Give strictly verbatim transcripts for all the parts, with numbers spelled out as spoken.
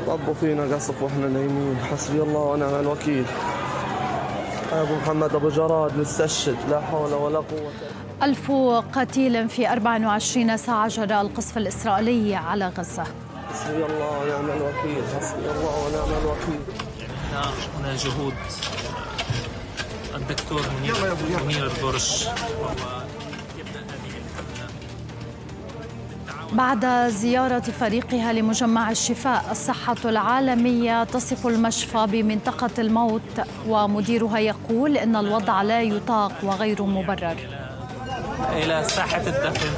طبوا فينا قصف واحنا نايمين، حسبي الله ونعم الوكيل. ابو محمد ابو جراد مستشهد، لا حول ولا قوه. ألف قتيل في أربع وعشرين ساعة جراء القصف الإسرائيلي على غزة. حسبي الله ونعم الوكيل، حسبي الله ونعم الوكيل. هنا هنا جهود الدكتور منير منير البرش. بعد زيارة فريقها لمجمع الشفاء، الصحة العالمية تصف المشفى بمنطقة الموت، ومديرها يقول إن الوضع لا يطاق وغير مبرر. إلى ساحة الدفن.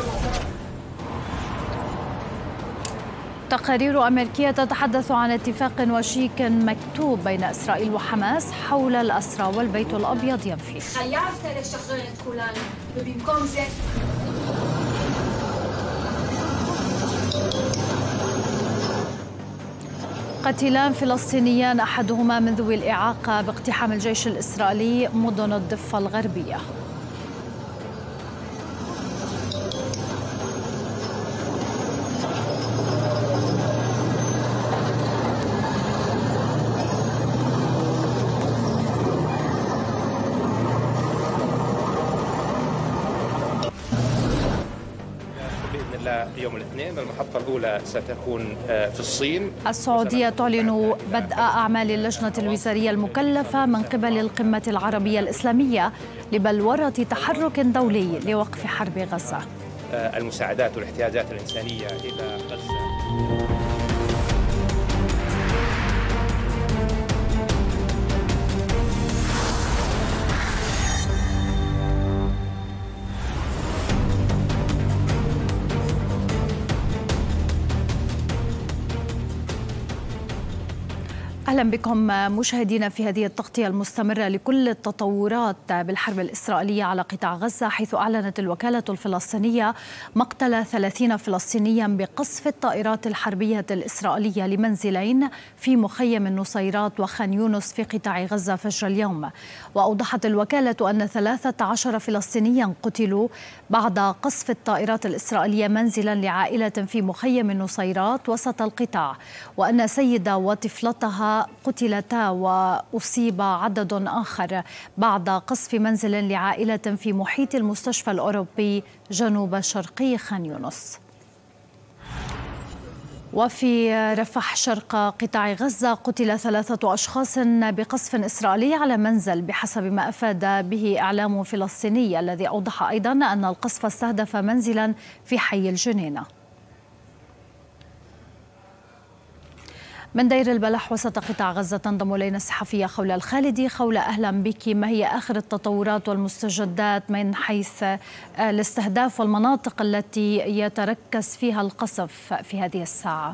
تقارير أمريكية تتحدث عن اتفاق وشيك مكتوب بين إسرائيل وحماس حول الأسرى، والبيت الأبيض ينفي. قتيلان فلسطينيان أحدهما من ذوي الإعاقة باقتحام الجيش الإسرائيلي مدن الضفة الغربية. يوم الاثنين المحطة الأولى ستكون في الصين. السعودية تعلن بدء أعمال اللجنة الوزارية المكلفة من قبل القمة العربية الإسلامية لبلورة تحرك دولي لوقف حرب غزة. المساعدات والاحتياجات الإنسانية إلى غزة. أهلا بكم مشاهدينا في هذه التغطية المستمرة لكل التطورات بالحرب الإسرائيلية على قطاع غزة، حيث أعلنت الوكالة الفلسطينية مقتل ثلاثين فلسطينيا بقصف الطائرات الحربية الإسرائيلية لمنزلين في مخيم النصيرات وخان يونس في قطاع غزة فجر اليوم. وأوضحت الوكالة أن ثلاثة عشر فلسطينيا قتلوا بعد قصف الطائرات الإسرائيلية منزلا لعائلة في مخيم النصيرات وسط القطاع، وأن سيدة وطفلتها قتلتا وأصيب عدد آخر بعد قصف منزل لعائلة في محيط المستشفى الأوروبي جنوب شرقي خان يونس. وفي رفح شرق قطاع غزة قتل ثلاثة أشخاص بقصف إسرائيلي على منزل بحسب ما أفاد به إعلام فلسطيني، الذي أوضح أيضا أن القصف استهدف منزلا في حي الجنينة. من دير البلح وسط قطاع غزة تنضم إلينا الصحفية خولة الخالدي. خولة، أهلا بك. ما هي آخر التطورات والمستجدات من حيث الاستهداف والمناطق التي يتركز فيها القصف في هذه الساعة؟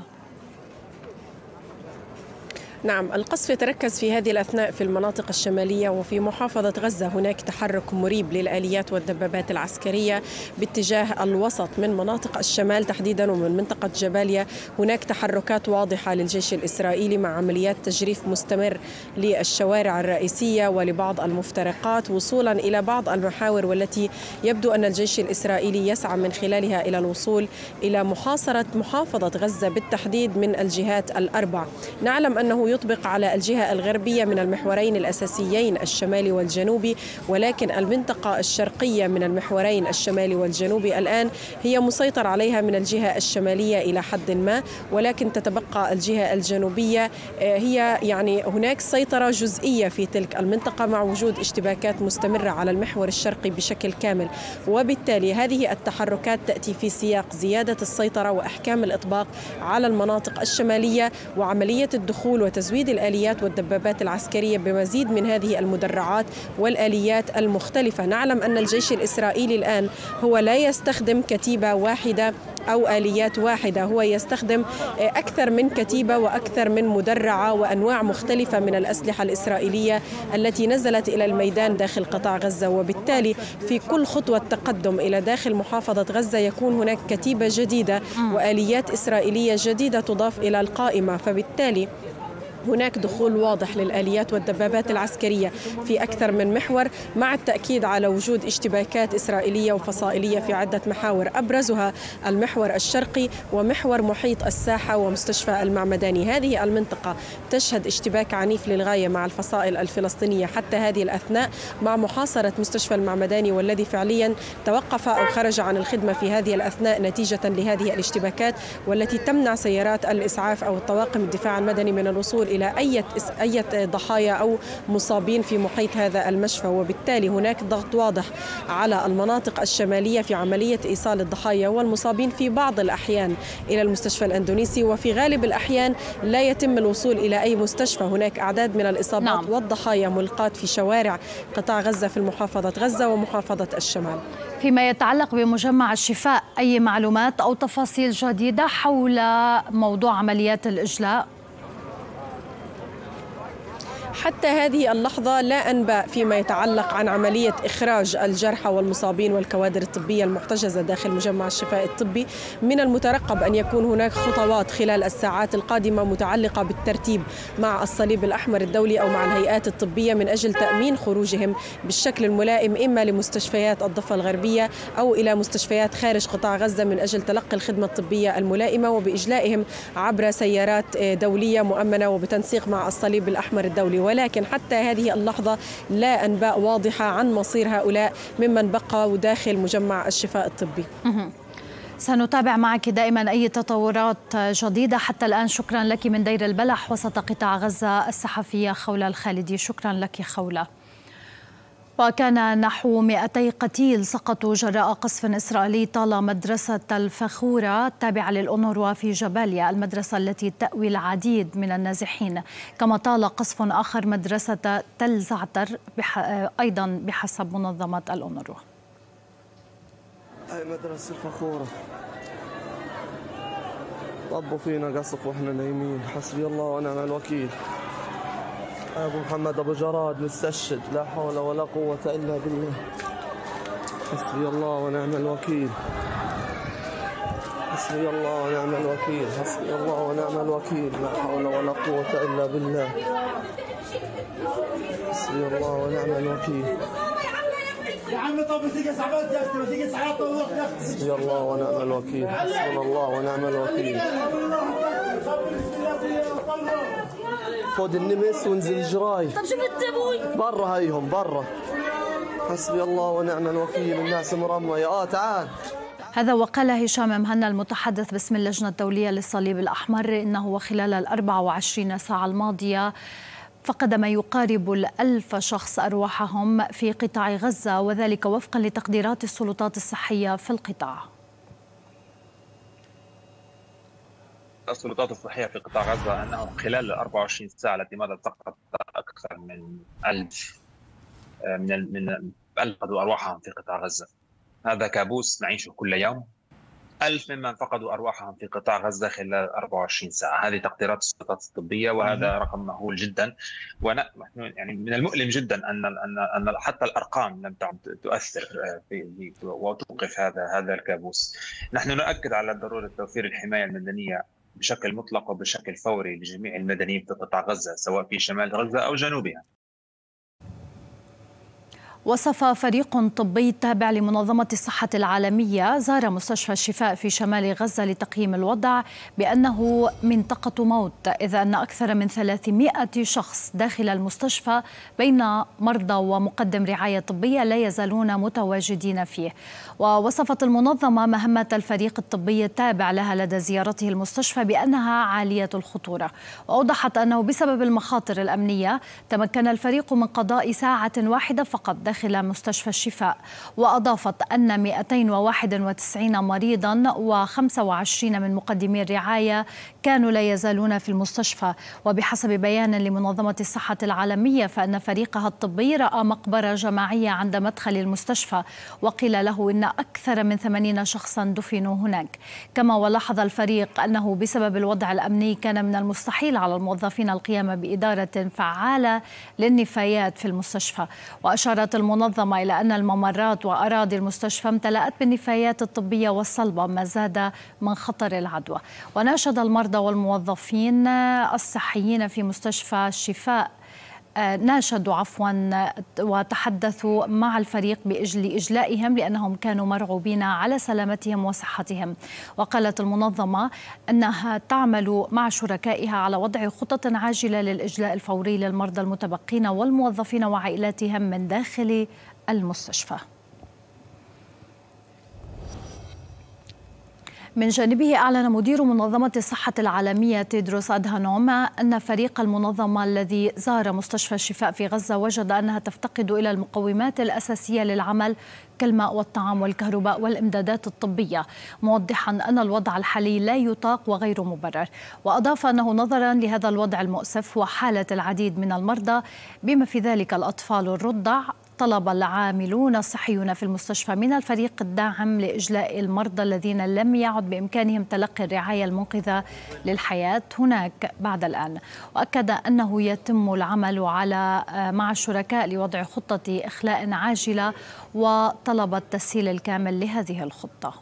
نعم، القصف يتركز في هذه الأثناء في المناطق الشمالية وفي محافظة غزة. هناك تحرك مريب للآليات والدبابات العسكرية باتجاه الوسط من مناطق الشمال تحديدا ومن منطقة جباليا. هناك تحركات واضحة للجيش الإسرائيلي مع عمليات تجريف مستمر للشوارع الرئيسية ولبعض المفترقات وصولا إلى بعض المحاور، والتي يبدو أن الجيش الإسرائيلي يسعى من خلالها إلى الوصول إلى محاصرة محافظة غزة بالتحديد من الجهات الأربع. نعلم أنه يطبق على الجهة الغربية من المحورين الأساسيين الشمالي والجنوبي، ولكن المنطقة الشرقية من المحورين الشمالي والجنوبي الآن هي مسيطر عليها من الجهة الشمالية إلى حد ما، ولكن تتبقى الجهة الجنوبية هي يعني هناك سيطرة جزئية في تلك المنطقة مع وجود اشتباكات مستمرة على المحور الشرقي بشكل كامل. وبالتالي هذه التحركات تأتي في سياق زيادة السيطرة وأحكام الإطباق على المناطق الشمالية وعملية الدخول وتزويد تزويد الآليات والدبابات العسكرية بمزيد من هذه المدرعات والآليات المختلفة. نعلم أن الجيش الإسرائيلي الآن هو لا يستخدم كتيبة واحدة أو آليات واحدة، هو يستخدم أكثر من كتيبة وأكثر من مدرعة وأنواع مختلفة من الأسلحة الإسرائيلية التي نزلت إلى الميدان داخل قطاع غزة. وبالتالي في كل خطوة تقدم إلى داخل محافظة غزة يكون هناك كتيبة جديدة وآليات إسرائيلية جديدة تضاف إلى القائمة. فبالتالي هناك دخول واضح للآليات والدبابات العسكرية في أكثر من محور، مع التأكيد على وجود اشتباكات إسرائيلية وفصائلية في عدة محاور، أبرزها المحور الشرقي ومحور محيط الساحة ومستشفى المعمداني. هذه المنطقة تشهد اشتباك عنيف للغاية مع الفصائل الفلسطينية حتى هذه الأثناء، مع محاصرة مستشفى المعمداني والذي فعليا توقف أو خرج عن الخدمة في هذه الأثناء نتيجة لهذه الاشتباكات، والتي تمنع سيارات الإسعاف أو الطواقم الدفاع المدني من الوصول إلى أي أي ضحايا أو مصابين في محيط هذا المشفى. وبالتالي هناك ضغط واضح على المناطق الشمالية في عملية إيصال الضحايا والمصابين في بعض الأحيان إلى المستشفى الأندونيسي، وفي غالب الأحيان لا يتم الوصول إلى أي مستشفى. هناك أعداد من الإصابات نعم. والضحايا ملقاة في شوارع قطاع غزة في محافظة غزة ومحافظة الشمال. فيما يتعلق بمجمع الشفاء، أي معلومات أو تفاصيل جديدة حول موضوع عمليات الإجلاء؟ حتى هذه اللحظة لا أنباء فيما يتعلق عن عملية إخراج الجرحى والمصابين والكوادر الطبية المحتجزة داخل مجمع الشفاء الطبي. من المترقب أن يكون هناك خطوات خلال الساعات القادمة متعلقة بالترتيب مع الصليب الأحمر الدولي أو مع الهيئات الطبية من أجل تأمين خروجهم بالشكل الملائم إما لمستشفيات الضفة الغربية أو إلى مستشفيات خارج قطاع غزة من أجل تلقي الخدمة الطبية الملائمة وبإجلائهم عبر سيارات دولية مؤمنة وبتنسيق مع الصليب الأحمر الدولي. ولكن حتى هذه اللحظة لا أنباء واضحة عن مصير هؤلاء ممن بقوا داخل مجمع الشفاء الطبي. سنتابع معك دائما أي تطورات جديدة. حتى الآن شكرا لك من دير البلح وسط قطاع غزة الصحفية خولة الخالدي. شكرا لك خولة. وكان نحو مئتي قتيل سقطوا جراء قصف إسرائيلي طال مدرسة الفخورة التابعة للأونروا في جباليا، المدرسة التي تأوي العديد من النازحين. كما طال قصف آخر مدرسة تل زعتر بح... أيضا بحسب منظمة الأونروا. هاي مدرسة الفخورة طبوا فينا قصف واحنا نايمين، حسبي الله ونعم الوكيل. أبو محمد أبو جراد مستشهد، لا حول ولا قوة إلا بالله. حسبي الله ونعم الوكيل. حسبي الله ونعم الوكيل. حسبي الله ونعم الوكيل. لا حول ولا قوة إلا بالله. حسبي الله ونعم الوكيل. يا عم طب مسيك سعبات يا اختي، مسيك سعبات يا اختي. حسبي الله ونعم الوكيل. حسبنا الله ونعم الوكيل. خذ النمس وانزل الجراي. طب شو بتسوي؟ برا هيهم برا. حسبي الله ونعم الوكيل. الناس مرمية. اه تعال. هذا وقال هشام مهنا المتحدث باسم اللجنة الدولية للصليب الأحمر إنه وخلال الأربع وعشرين ساعة الماضية فقد ما يقارب الألف شخص أرواحهم في قطاع غزة، وذلك وفقا لتقديرات السلطات الصحية في القطاع. السلطات الصحية في قطاع غزة أنه خلال ال أربع وعشرين ساعة التي مضت سقط أكثر من ألف من من فقدوا أرواحهم في قطاع غزة. هذا كابوس نعيشه كل يوم. ألف ممن فقدوا أرواحهم في قطاع غزة خلال أربع وعشرين ساعة. هذه تقديرات السلطات الطبية وهذا رقم مهول جدا. ونحن يعني من المؤلم جدا أن أن أن حتى الأرقام لم تعد تؤثر في وتوقف هذا هذا الكابوس. نحن نؤكد على ضرورة توفير الحماية المدنية بشكل مطلق وبشكل فوري لجميع المدنيين في قطاع غزة سواء في شمال غزة أو جنوبها. وصف فريق طبي تابع لمنظمة الصحة العالمية زار مستشفى الشفاء في شمال غزة لتقييم الوضع بأنه منطقة موت، إذ أن أكثر من ثلاثمئة شخص داخل المستشفى بين مرضى ومقدم رعاية طبية لا يزالون متواجدين فيه. ووصفت المنظمة مهمة الفريق الطبي التابع لها لدى زيارته المستشفى بأنها عالية الخطورة، وأوضحت أنه بسبب المخاطر الأمنية تمكن الفريق من قضاء ساعة واحدة فقط داخل مستشفى الشفاء. وأضافت أن مئتين وواحد وتسعين مريضا وخمسة وعشرين من مقدمي الرعاية كانوا لا يزالون في المستشفى. وبحسب بيان لمنظمة الصحة العالمية فإن فريقها الطبي رأى مقبرة جماعية عند مدخل المستشفى، وقيل له إن أكثر من ثمانين شخصا دفنوا هناك. كما ولاحظ الفريق أنه بسبب الوضع الأمني كان من المستحيل على الموظفين القيام بإدارة فعالة للنفايات في المستشفى. وأشارت المنظمة إلى أن الممرات وأراضي المستشفى امتلأت بالنفايات الطبية والصلبة ما زاد من خطر العدوى. وناشد المرضى والموظفين الصحيين في مستشفى الشفاء ناشدوا عفوا وتحدثوا مع الفريق لإجلائهم لأنهم كانوا مرعوبين على سلامتهم وصحتهم. وقالت المنظمة أنها تعمل مع شركائها على وضع خطط عاجلة للإجلاء الفوري للمرضى المتبقين والموظفين وعائلاتهم من داخل المستشفى. من جانبه أعلن مدير منظمة الصحة العالمية تيدروس أدهانوم أن فريق المنظمة الذي زار مستشفى الشفاء في غزة وجد أنها تفتقد إلى المقومات الأساسية للعمل كالماء والطعام والكهرباء والإمدادات الطبية، موضحا أن الوضع الحالي لا يطاق وغير مبرر. وأضاف أنه نظرا لهذا الوضع المؤسف وحالة العديد من المرضى بما في ذلك الأطفال الرضع، طلب العاملون الصحيون في المستشفى من الفريق الداعم لإجلاء المرضى الذين لم يعد بإمكانهم تلقي الرعاية المنقذة للحياة هناك بعد الآن. وأكد أنه يتم العمل على مع الشركاء لوضع خطة إخلاء عاجلة وطلب التسهيل الكامل لهذه الخطة.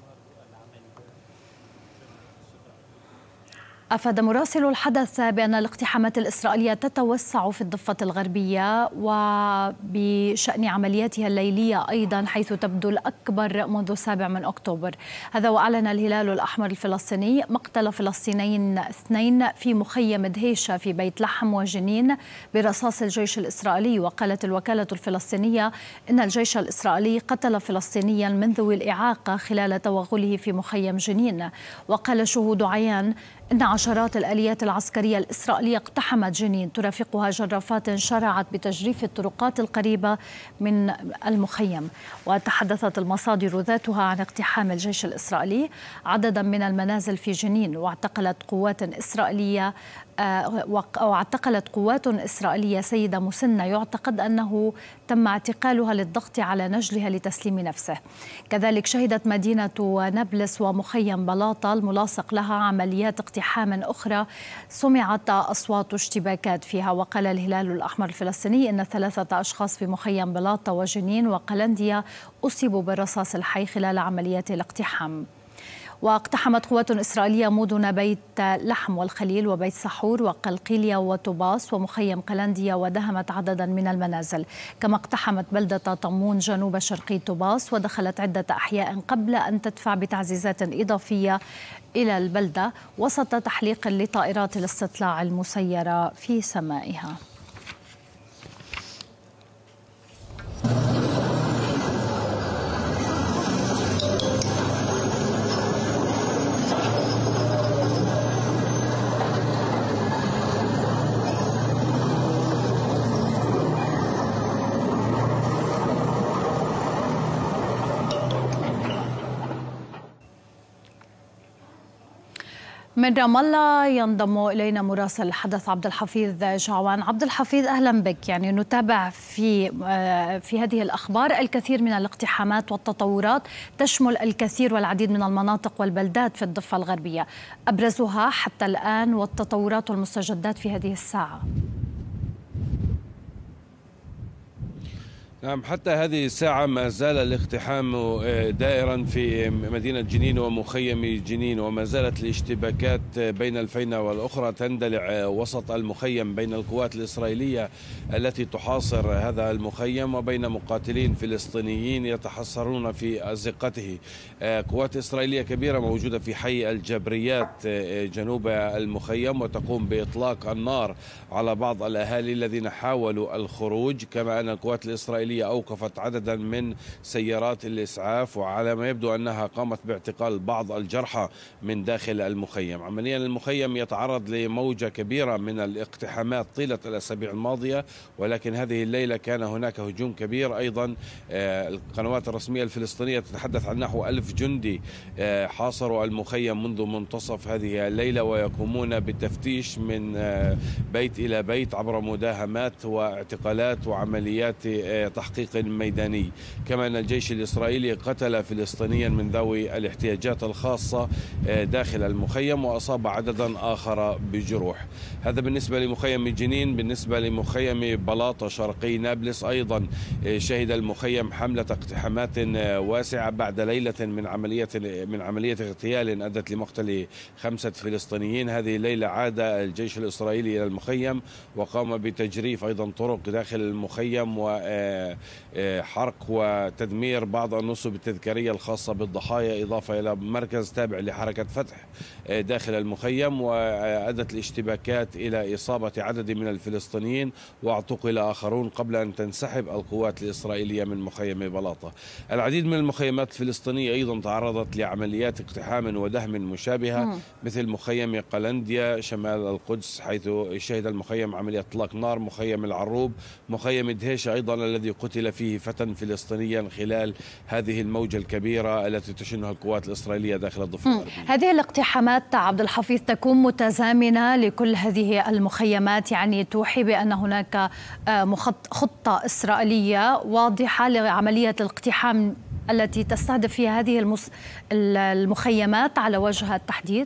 أفاد مراسل الحدث بأن الاقتحامات الإسرائيلية تتوسع في الضفة الغربية وبشأن عملياتها الليلية أيضا، حيث تبدو الأكبر منذ السابع من أكتوبر. هذا وأعلن الهلال الأحمر الفلسطيني مقتل فلسطينيين اثنين في مخيم دهيشة في بيت لحم وجنين برصاص الجيش الإسرائيلي. وقالت الوكالة الفلسطينية إن الجيش الإسرائيلي قتل فلسطينيا من ذوي الإعاقة خلال توغله في مخيم جنين. وقال شهود عيان إن عشرات الآليات العسكرية الإسرائيلية اقتحمت جنين ترافقها جرافات شرعت بتجريف الطرقات القريبة من المخيم. وتحدثت المصادر ذاتها عن اقتحام الجيش الإسرائيلي عددا من المنازل في جنين. واعتقلت قوات إسرائيلية واعتقلت قوات إسرائيلية سيدة مسنة يعتقد أنه تم اعتقالها للضغط على نجلها لتسليم نفسه. كذلك شهدت مدينة نابلس ومخيم بلاطة الملاصق لها عمليات اقتحام أخرى سمعت أصوات اشتباكات فيها. وقال الهلال الأحمر الفلسطيني أن ثلاثة أشخاص في مخيم بلاطة وجنين وقلنديا أصيبوا بالرصاص الحي خلال عمليات الاقتحام. واقتحمت قوات إسرائيلية مدن بيت لحم والخليل وبيت سحور وقلقيلية وطوباس ومخيم قلندية ودهمت عددا من المنازل. كما اقتحمت بلدة طمون جنوب شرقي طوباس ودخلت عدة أحياء قبل أن تدفع بتعزيزات إضافية إلى البلدة وسط تحليق لطائرات الاستطلاع المسيرة في سمائها. من رام الله ينضم إلينا مراسل الحدث عبد الحفيظ جعوان. عبد الحفيظ أهلا بك. يعني نتابع في في هذه الأخبار الكثير من الاقتحامات والتطورات تشمل الكثير والعديد من المناطق والبلدات في الضفة الغربية، أبرزها حتى الآن والتطورات والمستجدات في هذه الساعة. نعم، حتى هذه الساعة ما زال الاقتحام دائرا في مدينة جنين ومخيم جنين، وما زالت الاشتباكات بين الفينة والأخرى تندلع وسط المخيم بين القوات الإسرائيلية التي تحاصر هذا المخيم وبين مقاتلين فلسطينيين يتحصرون في أزقته. قوات إسرائيلية كبيرة موجودة في حي الجبريات جنوب المخيم وتقوم بإطلاق النار على بعض الأهالي الذين حاولوا الخروج، كما أن القوات الإسرائيلية أوقفت عددا من سيارات الإسعاف، وعلى ما يبدو أنها قامت باعتقال بعض الجرحى من داخل المخيم. عمليا المخيم يتعرض لموجة كبيرة من الاقتحامات طيلة الأسابيع الماضية، ولكن هذه الليلة كان هناك هجوم كبير. أيضا القنوات الرسمية الفلسطينية تتحدث عن نحو ألف جندي حاصروا المخيم منذ منتصف هذه الليلة، ويقومون بالتفتيش من بيت إلى بيت عبر مداهمات واعتقالات وعمليات تحقيق ميداني. كما أن الجيش الإسرائيلي قتل فلسطينيا من ذوي الاحتياجات الخاصة داخل المخيم وأصاب عددا آخر بجروح. هذا بالنسبة لمخيم جنين. بالنسبة لمخيم بلاطة شرقي نابلس أيضا شهد المخيم حملة اقتحامات واسعة بعد ليلة من عملية من عملية اغتيال أدت لمقتل خمسة فلسطينيين. هذه الليلة عاد الجيش الإسرائيلي إلى المخيم وقام بتجريف أيضا طرق داخل المخيم وحرق وتدمير بعض النصب التذكارية الخاصة بالضحايا، إضافة إلى مركز تابع لحركة فتح داخل المخيم، وأدت الاشتباكات إلى إصابة عدد من الفلسطينيين واعتقل آخرون قبل أن تنسحب القوات الإسرائيلية من مخيم بلاطة. العديد من المخيمات الفلسطينية أيضا تعرضت لعمليات اقتحام ودهم مشابهة م. مثل مخيم قلنديا شمال القدس حيث شهد المخيم عملية اطلاق نار، مخيم العروب، مخيم دهيشة أيضا الذي قتل فيه فتى فلسطينيا خلال هذه الموجة الكبيرة التي تشنها القوات الإسرائيلية داخل الضفة الغربية. هذه الاقتحامات عبد الحفيظ تكون متزامنة لكل هذه المخيمات، يعني توحي بأن هناك خطة إسرائيلية واضحة لعملية الاقتحام التي تستهدف فيها هذه المخيمات على وجه التحديد؟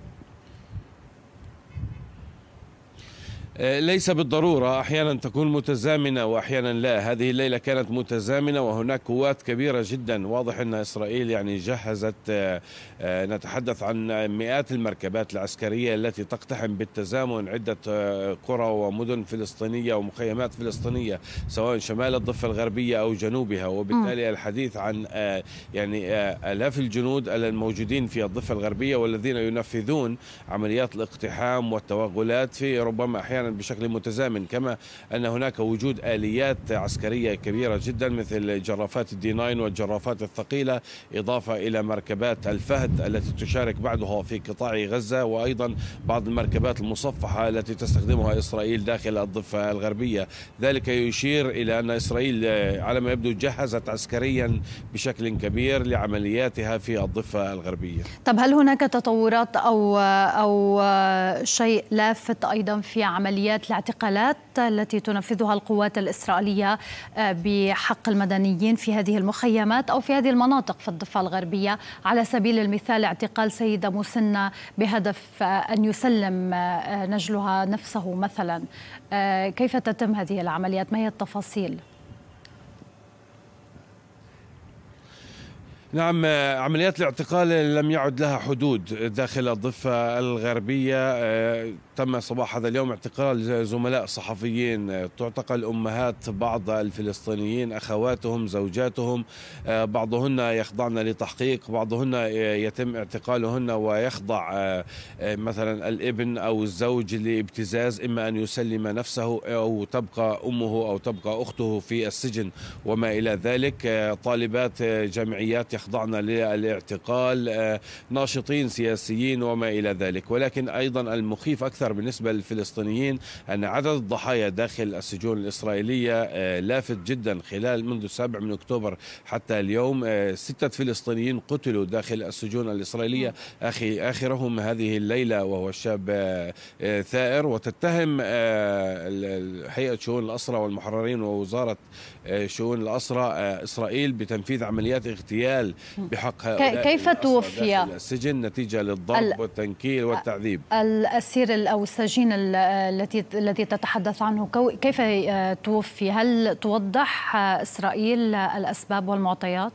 ليس بالضرورة، أحيانا تكون متزامنة وأحيانا لا. هذه الليلة كانت متزامنة وهناك قوات كبيرة جدا. واضح أن إسرائيل يعني جهزت، نتحدث عن مئات المركبات العسكرية التي تقتحم بالتزامن عدة قرى ومدن فلسطينية ومخيمات فلسطينية سواء شمال الضفة الغربية أو جنوبها، وبالتالي الحديث عن يعني آلاف الجنود الموجودين في الضفة الغربية والذين ينفذون عمليات الاقتحام والتوغلات في ربما أحيانا بشكل متزامن. كما أن هناك وجود آليات عسكرية كبيرة جدا مثل جرافات الدي ناين والجرافات الثقيلة، إضافة إلى مركبات الفهد التي تشارك بعضها في قطاع غزة، وأيضا بعض المركبات المصفحة التي تستخدمها إسرائيل داخل الضفة الغربية. ذلك يشير إلى أن إسرائيل على ما يبدو جهزت عسكريا بشكل كبير لعملياتها في الضفة الغربية. طب هل هناك تطورات أو أو شيء لافت أيضا في عمليات الاعتقالات التي تنفذها القوات الإسرائيلية بحق المدنيين في هذه المخيمات أو في هذه المناطق في الضفة الغربية؟ على سبيل المثال اعتقال سيدة مسنة بهدف أن يسلم نجلها نفسه مثلا. كيف تتم هذه العمليات؟ ما هي التفاصيل؟ نعم، عمليات الاعتقال لم يعد لها حدود داخل الضفة الغربية. تم صباح هذا اليوم اعتقال زملاء صحفيين، تعتقل أمهات بعض الفلسطينيين، أخواتهم، زوجاتهم، بعضهن يخضعن لتحقيق، بعضهن يتم اعتقالهن ويخضع مثلا الابن أو الزوج لابتزاز، إما أن يسلم نفسه أو تبقى أمه أو تبقى أخته في السجن وما إلى ذلك. طالبات جامعيات يخضعن للاعتقال، ناشطين سياسيين وما إلى ذلك. ولكن أيضا المخيف أكثر بالنسبة للفلسطينيين أن عدد الضحايا داخل السجون الإسرائيلية لافت جدا. خلال منذ السابع من أكتوبر حتى اليوم ستة فلسطينيين قتلوا داخل السجون الإسرائيلية، أخي آخرهم هذه الليلة وهو الشاب ثائر. وتتهم هيئة شؤون الأسرى والمحررين ووزارة شؤون الأسرى إسرائيل بتنفيذ عمليات اغتيال بحق هؤلاء كيف توفي السجن نتيجة للضرب والتنكيل والتعذيب. الأسير أو السجين التي الذي تتحدث عنه كيف توفي؟ هل توضح إسرائيل الأسباب والمعطيات؟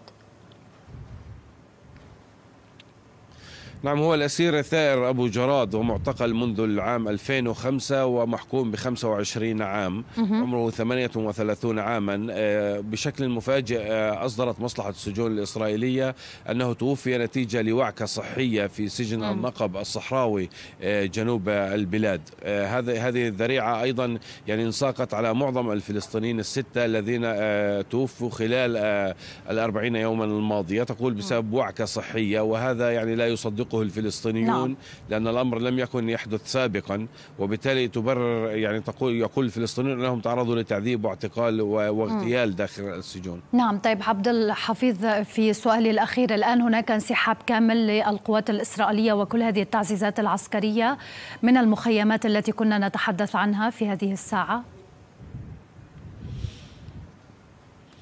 نعم، هو الأسير الثائر أبو جراد ومعتقل منذ العام ألفين وخمسة ومحكوم ب خمسة وعشرين عام، عمره ثمانية وثلاثين عاما. بشكل مفاجئ أصدرت مصلحة السجون الإسرائيلية أنه توفي نتيجة لوعكة صحية في سجن النقب الصحراوي جنوب البلاد. هذه هذه الذريعة أيضا يعني انساقت على معظم الفلسطينيين الستة الذين توفوا خلال الأربعين يوما الماضية، تقول بسبب وعكة صحية، وهذا يعني لا يصدقه الفلسطينيون. نعم. لأن الأمر لم يكن يحدث سابقا، وبالتالي تبرر يعني تقول يقول الفلسطينيون أنهم تعرضوا لتعذيب واعتقال واغتيال داخل السجون. نعم. طيب عبد الحفيظ، في سؤالي الأخير، الآن هناك انسحاب كامل للقوات الإسرائيلية وكل هذه التعزيزات العسكرية من المخيمات التي كنا نتحدث عنها في هذه الساعة؟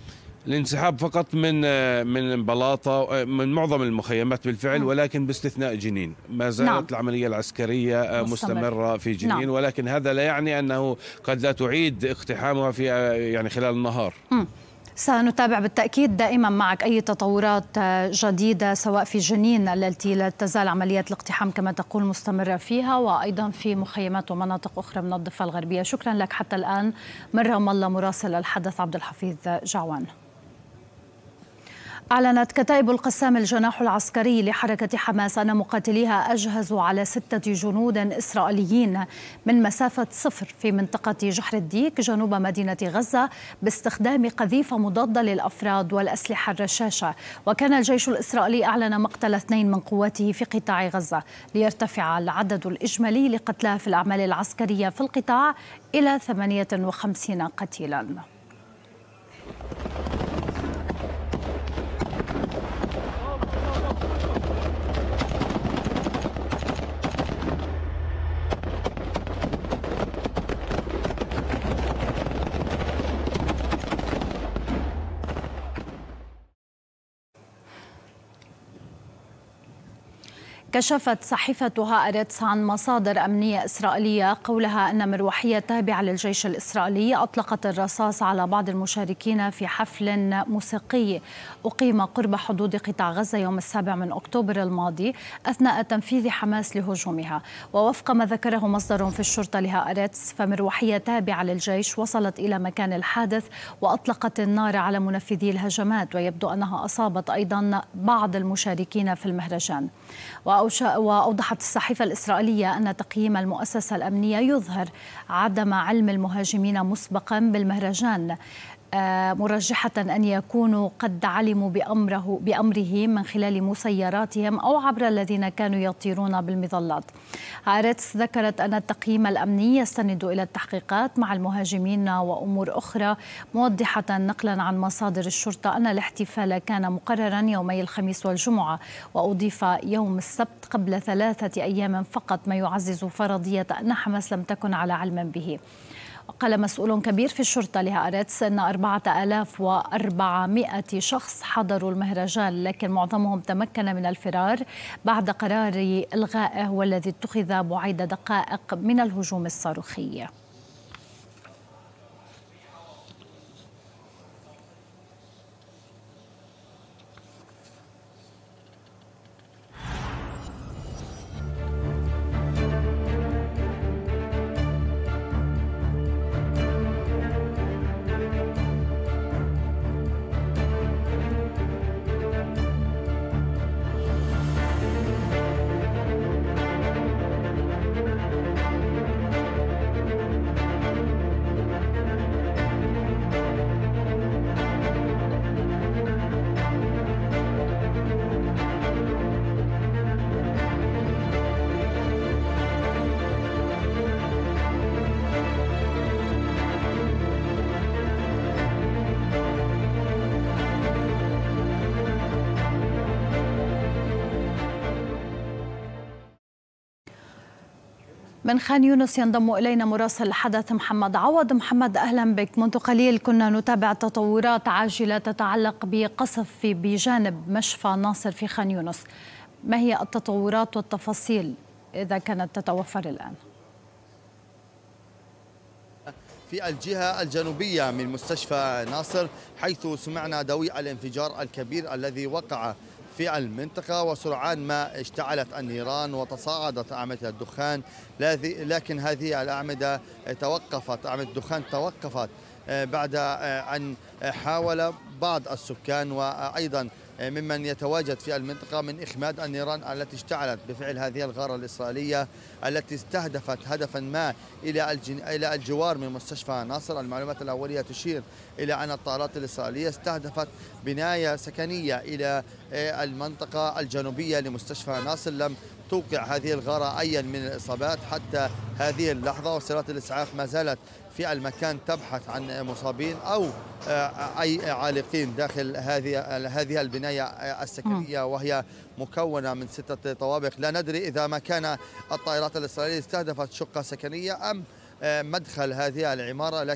الانسحاب فقط من من بلاطة، من معظم المخيمات بالفعل، ولكن باستثناء جنين ما زالت نعم. العملية العسكرية مستمر. مستمرة في جنين، نعم. ولكن هذا لا يعني أنه قد لا تعيد اقتحامها في يعني خلال النهار. م. سنتابع بالتأكيد دائما معك أي تطورات جديدة سواء في جنين التي لا تزال عمليات الاقتحام كما تقول مستمرة فيها، وأيضا في مخيمات ومناطق أخرى من الضفة الغربية. شكرا لك حتى الآن من رام الله مراسل الحدث عبد الحفيظ جعوان. أعلنت كتائب القسام الجناح العسكري لحركة حماس أن مقاتليها أجهزوا على ستة جنود إسرائيليين من مسافة صفر في منطقة جحر الديك جنوب مدينة غزة باستخدام قذيفة مضادة للأفراد والأسلحة الرشاشة. وكان الجيش الإسرائيلي أعلن مقتل اثنين من قواته في قطاع غزة ليرتفع العدد الإجمالي لقتلى في الأعمال العسكرية في القطاع إلى ثمانية وخمسين قتيلاً. كشفت صحيفة هآرتس عن مصادر أمنية إسرائيلية قولها أن مروحية تابعة للجيش الإسرائيلي أطلقت الرصاص على بعض المشاركين في حفل موسيقي أقيم قرب حدود قطاع غزة يوم السابع من أكتوبر الماضي أثناء تنفيذ حماس لهجومها. ووفق ما ذكره مصدر في الشرطة لهآرتس فمروحية تابعة للجيش وصلت إلى مكان الحادث وأطلقت النار على منفذي الهجمات، ويبدو أنها أصابت أيضا بعض المشاركين في المهرجان. وأوضحت الصحيفة الإسرائيلية أن تقييم المؤسسة الأمنية يظهر عدم علم المهاجمين مسبقا بالمهرجان، مرجحة أن يكونوا قد علموا بأمره, بأمره من خلال مسيراتهم أو عبر الذين كانوا يطيرون بالمظلات. هآرتس ذكرت أن التقييم الأمني يستند إلى التحقيقات مع المهاجمين وأمور أخرى، موضحة نقلا عن مصادر الشرطة أن الاحتفال كان مقررا يومي الخميس والجمعة، وأضيف يوم السبت قبل ثلاثة أيام فقط، ما يعزز فرضية أن حماس لم تكن على علم به. قال مسؤول كبير في الشرطة لهآرتس أن أربعة آلاف وأربعمائة شخص حضروا المهرجان، لكن معظمهم تمكن من الفرار بعد قرار إلغائه والذي اتخذ بعد دقائق من الهجوم الصاروخي. من خان يونس ينضم إلينا مراسل الحدث محمد عوض. محمد أهلا بك. منذ قليل كنا نتابع تطورات عاجلة تتعلق بقصف بجانب مشفى ناصر في خان يونس، ما هي التطورات والتفاصيل إذا كانت تتوفر الآن؟ في الجهة الجنوبية من مستشفى ناصر، حيث سمعنا دوي الانفجار الكبير الذي وقع في المنطقة، وسرعان ما اشتعلت النيران وتصاعدت أعمدة الدخان، لكن هذه الأعمدة توقفت، أعمدة الدخان توقفت بعد أن حاول بعض السكان وأيضا ممن يتواجد في المنطقة من إخماد النيران التي اشتعلت بفعل هذه الغارة الإسرائيلية التي استهدفت هدفا ما إلى إلى الجوار من مستشفى ناصر. المعلومات الأولية تشير إلى أن الطائرات الإسرائيلية استهدفت بناية سكنية إلى المنطقة الجنوبية لمستشفى ناصر. لم توقع هذه الغارة أي من الإصابات حتى هذه اللحظة، وسيارات الإسعاف ما زالت في المكان تبحث عن مصابين أو أي عالقين داخل هذه هذه البناية السكنية، وهي مكونة من ستة طوابق. لا ندري إذا ما كان الطائرات الإسرائيلية استهدفت شقة سكنية أم مدخل هذه العمارة، لكن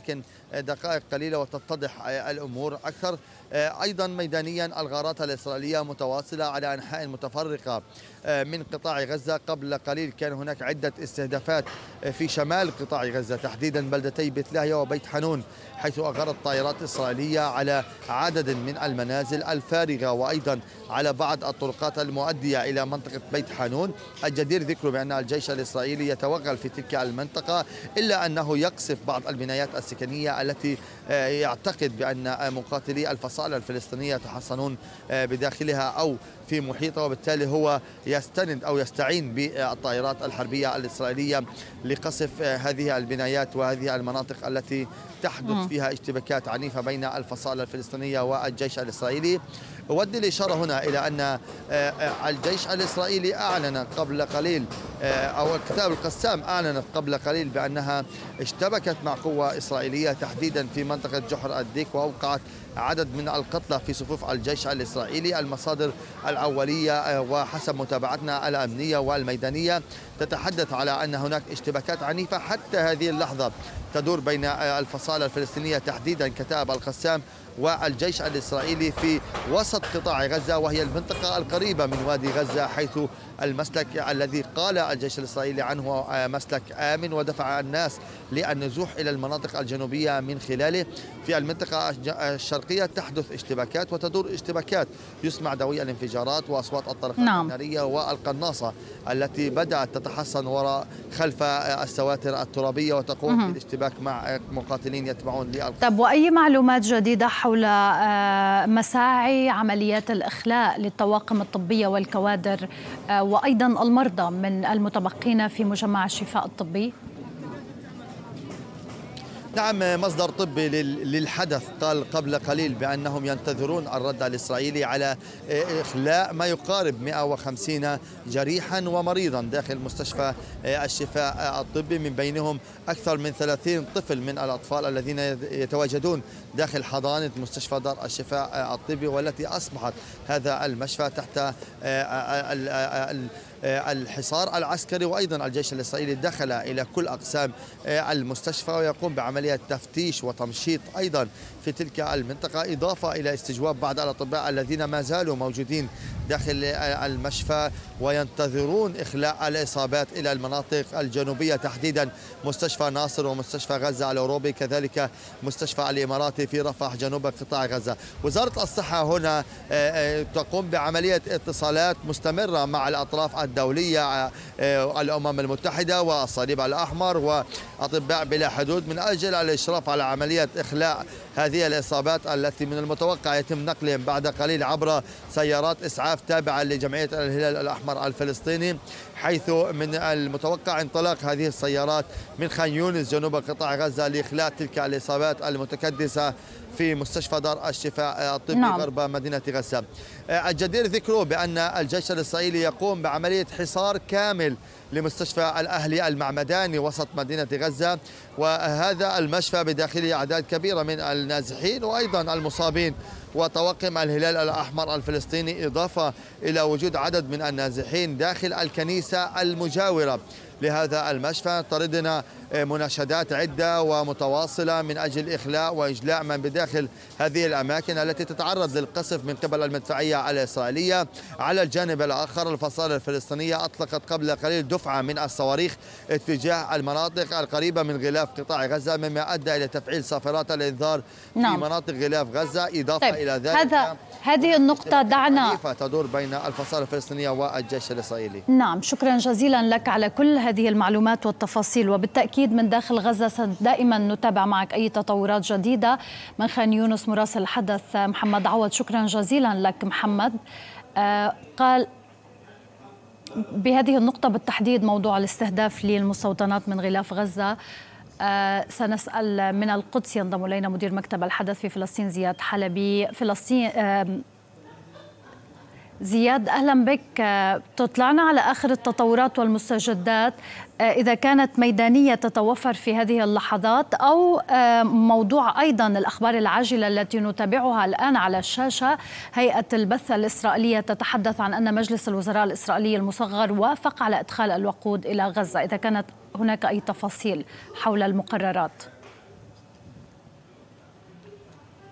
دقائق قليلة وتتضح الأمور أكثر. أيضا ميدانيا الغارات الإسرائيلية متواصلة على أنحاء متفرقة من قطاع غزة. قبل قليل كان هناك عدة استهدافات في شمال قطاع غزة، تحديدا بلدتي بيت لاهيا وبيت حنون، حيث أغارت طائرات إسرائيلية على عدد من المنازل الفارغة وأيضا على بعض الطرقات المؤدية إلى منطقة بيت حنون. الجدير ذكره بأن الجيش الإسرائيلي يتوغل في تلك المنطقة، إلا أنه يقصف بعض البنايات السكنية التي يعتقد بأن مقاتلي الفصائل الفلسطينية يتحصنون بداخلها أو في محيطه، وبالتالي هو يستند أو يستعين بالطائرات الحربية الإسرائيلية لقصف هذه البنايات وهذه المناطق التي تحدث فيها اشتباكات عنيفة بين الفصائل الفلسطينية والجيش الإسرائيلي. أود الإشارة هنا إلى أن الجيش الإسرائيلي أعلن قبل قليل أو كتاب القسام أعلنت قبل قليل بأنها اشتبكت مع قوة إسرائيلية تحديدا في منطقة جحر الديك وأوقعت عدد من القتلى في صفوف الجيش الإسرائيلي. المصادر الأولية وحسب متابعتنا الأمنية والميدانية تتحدث على أن هناك اشتباكات عنيفة حتى هذه اللحظة تدور بين الفصائل الفلسطينية تحديدا كتاب القسام والجيش الإسرائيلي في وسط قطاع غزة، وهي المنطقة القريبة من وادي غزة، حيث المسلك الذي قال الجيش الإسرائيلي عنه مسلك آمن ودفع الناس للنزوح إلى المناطق الجنوبية من خلاله. في المنطقة الشرقية تحدث اشتباكات وتدور اشتباكات، يسمع دوي الانفجارات وأصوات الطلقات نعم. النارية والقناصة التي بدأت تتحصن وراء خلف السواتر الترابية وتقوم بالاشتباك مع مقاتلين يتبعون للقصف. طب وأي معلومات جديدة حول مساعي عمليات الإخلاء للطواقم الطبية والكوادر وأيضا المرضى من المتبقين في مجمع الشفاء الطبي؟ نعم، مصدر طبي للحدث قال قبل قليل بأنهم ينتظرون الرد الإسرائيلي على إخلاء ما يقارب مئة وخمسين جريحا ومريضا داخل مستشفى الشفاء الطبي، من بينهم أكثر من ثلاثين طفل من الأطفال الذين يتواجدون داخل حضانة مستشفى دار الشفاء الطبي، والتي أصبحت هذا المشفى تحت الحصار العسكري. وأيضا الجيش الإسرائيلي دخل إلى كل أقسام المستشفى ويقوم بعملية تفتيش وتمشيط أيضا في تلك المنطقة، إضافة إلى استجواب بعض الأطباء الذين ما زالوا موجودين داخل المشفى وينتظرون إخلاء الإصابات إلى المناطق الجنوبية، تحديدا مستشفى ناصر ومستشفى غزة الأوروبي، كذلك مستشفى الإماراتي في رفح جنوب قطاع غزة. وزارة الصحة هنا تقوم بعملية اتصالات مستمرة مع الأطراف الدولية، الأمم المتحدة والصليب الأحمر وأطباء بلا حدود، من أجل الإشراف على عملية إخلاء هذه الإصابات التي من المتوقع يتم نقلهم بعد قليل عبر سيارات إسعاف تابعة لجمعية الهلال الأحمر الفلسطيني، حيث من المتوقع انطلاق هذه السيارات من خان يونس جنوب قطاع غزة لإخلاء تلك الإصابات المتكدسة في مستشفى دار الشفاء الطبي نعم. غرب مدينة غزة. الجدير ذكره بأن الجيش الإسرائيلي يقوم بعملية حصار كامل لمستشفى الأهلي المعمداني وسط مدينة غزة، وهذا المشفى بداخله أعداد كبيرة من النازحين وأيضا المصابين وطواقم الهلال الأحمر الفلسطيني، إضافة إلى وجود عدد من النازحين داخل الكنيسة المجاورة لهذا المشفى. طردنا مناشدات عدة ومتواصلة من أجل إخلاء وإجلاء من بداخل هذه الأماكن التي تتعرض للقصف من قبل المدفعية الإسرائيلية. على الجانب الآخر الفصائل الفلسطينية أطلقت قبل قليل دفعة من الصواريخ اتجاه المناطق القريبة من غلاف قطاع غزة، مما أدى إلى تفعيل صافرات الإنذار نعم. في مناطق غلاف غزة. إضافة طيب. إلى ذلك هذا هذه النقطة دعنا تدور بين الفصائل الفلسطينية والجيش الإسرائيلي. نعم، شكرا جزيلا لك على كل هذه المعلومات والتفاصيل، وبالتأكيد من داخل غزة دائما نتابع معك أي تطورات جديدة. من خان يونس مراسل الحدث محمد عوض، شكرا جزيلا لك محمد. آه قال بهذه النقطة بالتحديد موضوع الاستهداف للمستوطنات من غلاف غزة. آه سنسأل من القدس، ينضم إلينا مدير مكتب الحدث في فلسطين زياد حلبي. فلسطين آه زياد، أهلا بك. تطلعنا على آخر التطورات والمستجدات، إذا كانت ميدانية تتوفر في هذه اللحظات أو موضوع أيضا الأخبار العاجلة التي نتابعها الآن على الشاشة. هيئة البث الإسرائيلية تتحدث عن أن مجلس الوزراء الإسرائيلي المصغر وافق على إدخال الوقود إلى غزة، إذا كانت هناك أي تفاصيل حول المقررات.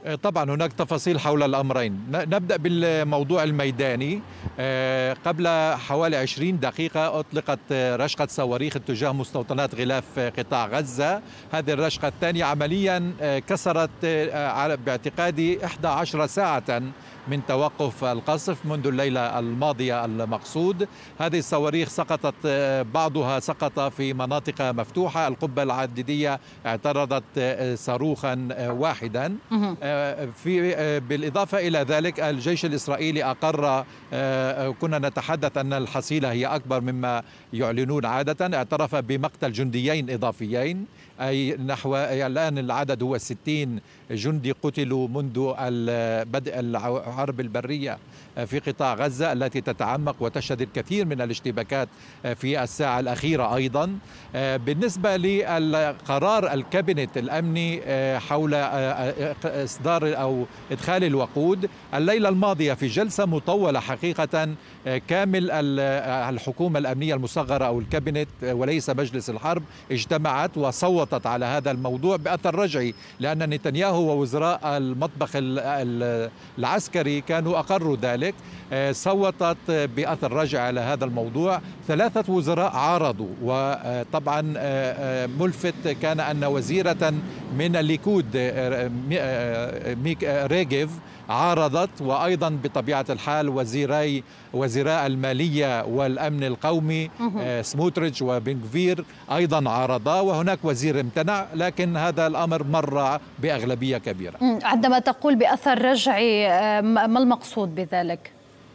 طبعا هناك تفاصيل حول الأمرين. نبدأ بالموضوع الميداني. قبل حوالي عشرين دقيقة أطلقت رشقة صواريخ اتجاه مستوطنات غلاف قطاع غزة. هذه الرشقة الثانية عمليا كسرت باعتقادي إحدى عشرة ساعة من توقف القصف منذ الليلة الماضية المقصود. هذه الصواريخ سقطت، بعضها سقط في مناطق مفتوحة. القبة العديدية اعترضت صاروخا واحدا. في بالإضافة إلى ذلك الجيش الإسرائيلي أقر، كنا نتحدث أن الحصيلة هي أكبر مما يعلنون عادة، اعترف بمقتل جنديين إضافيين، أي نحو الآن العدد هو ستين جندي قتلوا منذ بدء الحرب البرية في قطاع غزة التي تتعمق وتشهد الكثير من الاشتباكات في الساعة الأخيرة. أيضا بالنسبة للقرار الكابينت الأمني حول إصدار أو إدخال الوقود، الليلة الماضية في جلسة مطولة حقيقة كامل الحكومة الأمنية المصغرة أو الكابينت وليس مجلس الحرب اجتمعت وصوتت على هذا الموضوع بأثر رجعي، لأن نتنياهو ووزراء المطبخ العسكري كانوا أقروا ذلك. صوتت بأثر رجعي على هذا الموضوع. ثلاثة وزراء عارضوا، وطبعا ملفت كان أن وزيرة من الليكود ميك ريغيف عارضت، وأيضا بطبيعة الحال وزيري وزراء المالية والأمن القومي سموتريتش وبنغفير أيضا عارضا، وهناك وزير امتنع، لكن هذا الأمر مر بأغلبية كبيرة. عندما تقول بأثر رجعي ما المقصود بذلك؟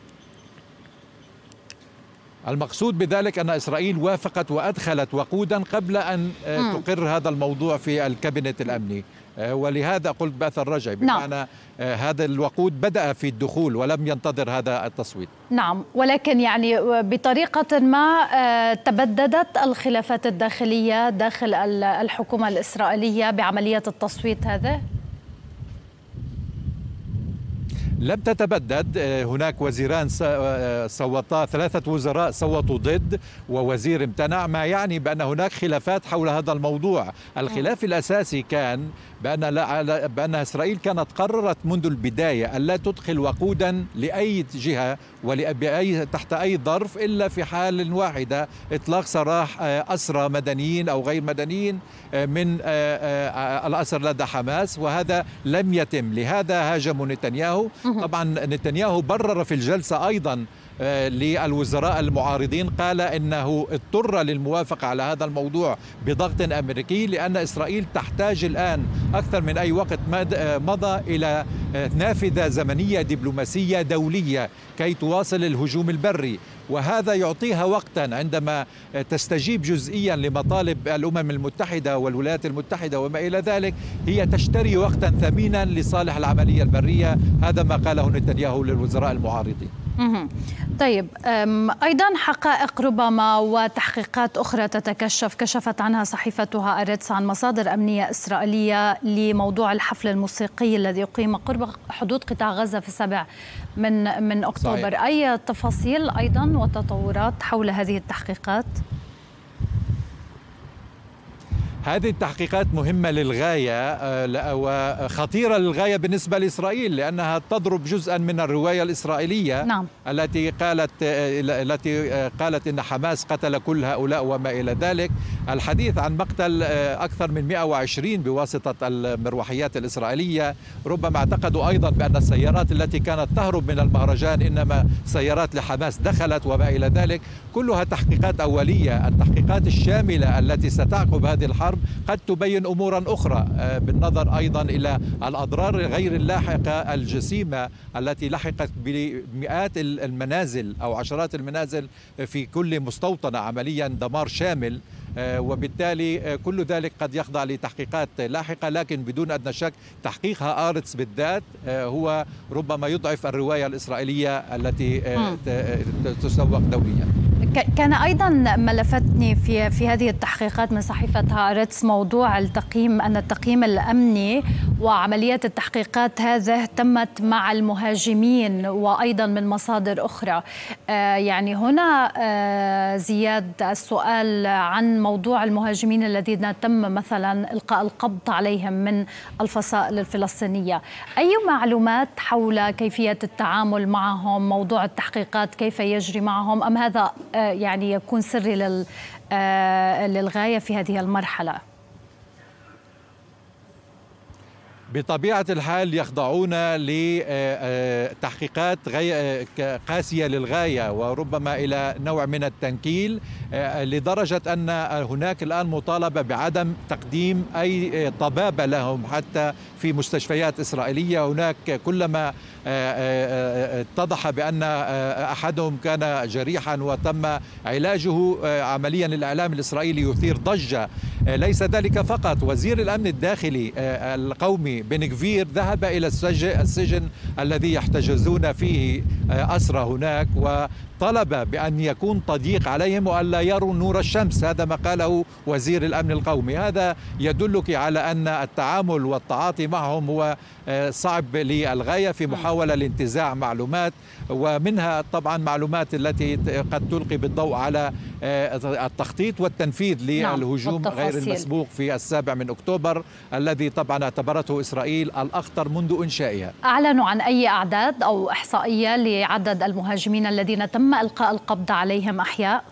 المقصود بذلك أن إسرائيل وافقت وأدخلت وقودا قبل أن تقر هذا الموضوع في الكابينت الأمني، ولهذا قلت بأثر رجعي، بمعنى نعم. هذا الوقود بدأ في الدخول ولم ينتظر هذا التصويت. نعم، ولكن يعني بطريقة ما تبددت الخلافات الداخلية داخل الحكومة الإسرائيلية بعملية التصويت هذا؟ لم تتبدد. هناك وزيران صوتا، ثلاثة وزراء صوتوا ضد ووزير امتنع، ما يعني بأن هناك خلافات حول هذا الموضوع. الخلاف الأساسي كان بأن, بأن إسرائيل كانت قررت منذ البداية ألا تدخل وقودا لأي جهة وبأي تحت أي ظرف إلا في حال واحدة: إطلاق سراح أسرى مدنيين أو غير مدنيين من الأسر لدى حماس، وهذا لم يتم. لهذا هاجموا نتنياهو. طبعا نتنياهو برر في الجلسة أيضا للوزراء المعارضين، قال إنه اضطر للموافقة على هذا الموضوع بضغط أمريكي، لأن إسرائيل تحتاج الآن أكثر من أي وقت مضى إلى نافذة زمنية دبلوماسية دولية كي تواصل الهجوم البري، وهذا يعطيها وقتا عندما تستجيب جزئيا لمطالب الأمم المتحدة والولايات المتحدة وما إلى ذلك. هي تشتري وقتا ثمينا لصالح العملية البرية. هذا ما قاله نتنياهو للوزراء المعارضين. طيب، أيضا حقائق ربما وتحقيقات أخرى تتكشف كشفت عنها صحيفتها أريتس عن مصادر أمنية إسرائيلية لموضوع الحفل الموسيقي الذي يقيم قرب حدود قطاع غزة في السابع من من أكتوبر. صحيح. أي تفاصيل أيضا وتطورات حول هذه التحقيقات؟ هذه التحقيقات مهمة للغاية وخطيرة للغاية بالنسبة لإسرائيل، لأنها تضرب جزءا من الرواية الإسرائيلية. نعم. التي قالت التي قالت إن حماس قتل كل هؤلاء وما إلى ذلك. الحديث عن مقتل أكثر من مئة وعشرين بواسطة المروحيات الإسرائيلية. ربما اعتقدوا أيضا بأن السيارات التي كانت تهرب من المهرجان إنما سيارات لحماس دخلت وما إلى ذلك. كلها تحقيقات أولية. التحقيقات الشاملة التي ستعقب هذه الحرب قد تبين أمورا أخرى، بالنظر أيضا إلى الأضرار غير اللاحقة الجسيمة التي لحقت بمئات المنازل أو عشرات المنازل في كل مستوطنة، عمليا دمار شامل. وبالتالي كل ذلك قد يخضع لتحقيقات لاحقة، لكن بدون أدنى شك تحقيقها آرتس بالذات هو ربما يضعف الرواية الإسرائيلية التي تسوق دوليا. كان أيضا ما لفتني في في هذه التحقيقات من صحيفة هارتس موضوع التقييم، أن التقييم الأمني وعمليات التحقيقات هذه تمت مع المهاجمين وأيضا من مصادر أخرى. يعني هنا زياد السؤال عن موضوع المهاجمين الذين تم مثلا إلقاء القبض عليهم من الفصائل الفلسطينية، أي معلومات حول كيفية التعامل معهم، موضوع التحقيقات كيف يجري معهم، أم هذا يعني يكون سري للغاية في هذه المرحلة؟ بطبيعة الحال يخضعون لتحقيقات قاسية للغاية وربما إلى نوع من التنكيل، لدرجة أن هناك الآن مطالبة بعدم تقديم أي طبابة لهم حتى في مستشفيات إسرائيلية. هناك كلما اتضح بأن أحدهم كان جريحا وتم علاجه عمليا، الإعلام الإسرائيلي يثير ضجة. ليس ذلك فقط، وزير الأمن الداخلي القومي بن غفير ذهب إلى السجن الذي يحتجزون فيه أسرى هناك، وطلب بأن يكون تضييق عليهم وألا يروا نور الشمس. هذا ما قاله وزير الأمن القومي. هذا يدلك على أن التعامل والتعاطي معهم هو صعب للغاية في محاولة لانتزاع معلومات، ومنها طبعا معلومات التي قد تلقي بالضوء على التخطيط والتنفيذ للهجوم غير المسبوق في السابع من أكتوبر الذي طبعا اعتبرته إسرائيل الأخطر منذ إنشائها. أعلنوا عن أي أعداد أو إحصائية لعدد المهاجمين الذين تم إلقاء القبض عليهم أحياء؟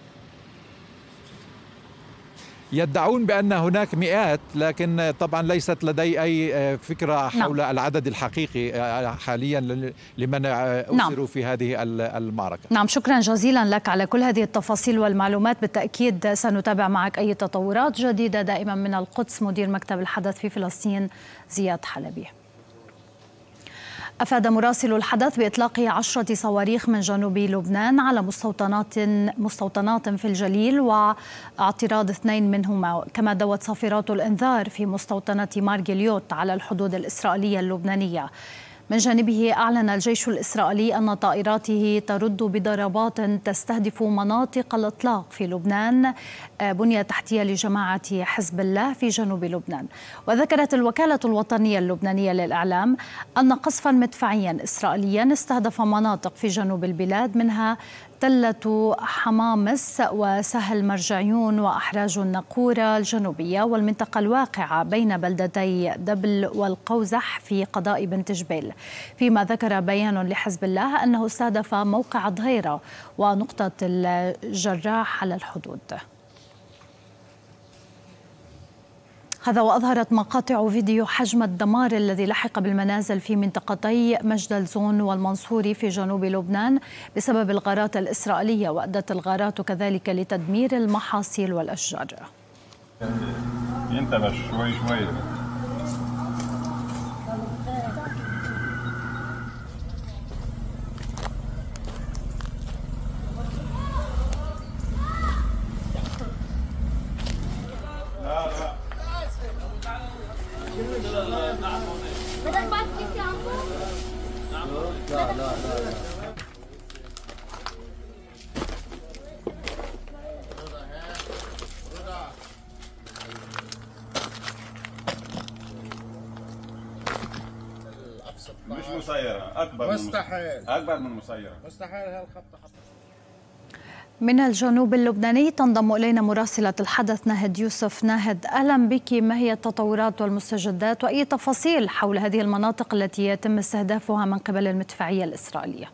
يدعون بأن هناك مئات، لكن طبعا ليست لدي أي فكرة حول نعم. العدد الحقيقي حاليا لمن أسروا نعم. في هذه المعركة. نعم، شكرا جزيلا لك على كل هذه التفاصيل والمعلومات. بالتأكيد سنتابع معك أي تطورات جديدة. دائما من القدس مدير مكتب الحدث في فلسطين زياد حلبي. أفاد مراسل الحدث بإطلاق عشرة صواريخ من جنوب لبنان على مستوطنات مستوطنات في الجليل واعتراض اثنين منهما، كما دوت صافرات الإنذار في مستوطنة مارجليوت على الحدود الإسرائيلية اللبنانية. من جانبه أعلن الجيش الإسرائيلي أن طائراته ترد بضربات تستهدف مناطق الإطلاق في لبنان بنية تحتية لجماعة حزب الله في جنوب لبنان. وذكرت الوكالة الوطنية اللبنانية للإعلام أن قصفا مدفعيا إسرائيليا استهدف مناطق في جنوب البلاد، منها تلة حمامس وسهل مرجعيون وأحراج النقورة الجنوبية والمنطقة الواقعة بين بلدتي دبل والقوزح في قضاء بنت جبيل. فيما ذكر بيان لحزب الله أنه استهدف موقع ظهيرة ونقطة الجراح على الحدود. هذا وأظهرت مقاطع فيديو حجم الدمار الذي لحق بالمنازل في منطقتي مجدلزون والمنصوري في جنوب لبنان بسبب الغارات الإسرائيلية، وأدت الغارات كذلك لتدمير المحاصيل والأشجار. ينتبه شوي شوي. لا لا لا مش مسيرة، أكبر مستحيل من أكبر من مسيرة، مستحيل هالخبطة. من الجنوب اللبناني تنضم إلينا مراسلة الحدث ناهد يوسف. ناهد، أهلا بك. ما هي التطورات والمستجدات وأي تفاصيل حول هذه المناطق التي يتم استهدافها من قبل المدفعية الإسرائيلية؟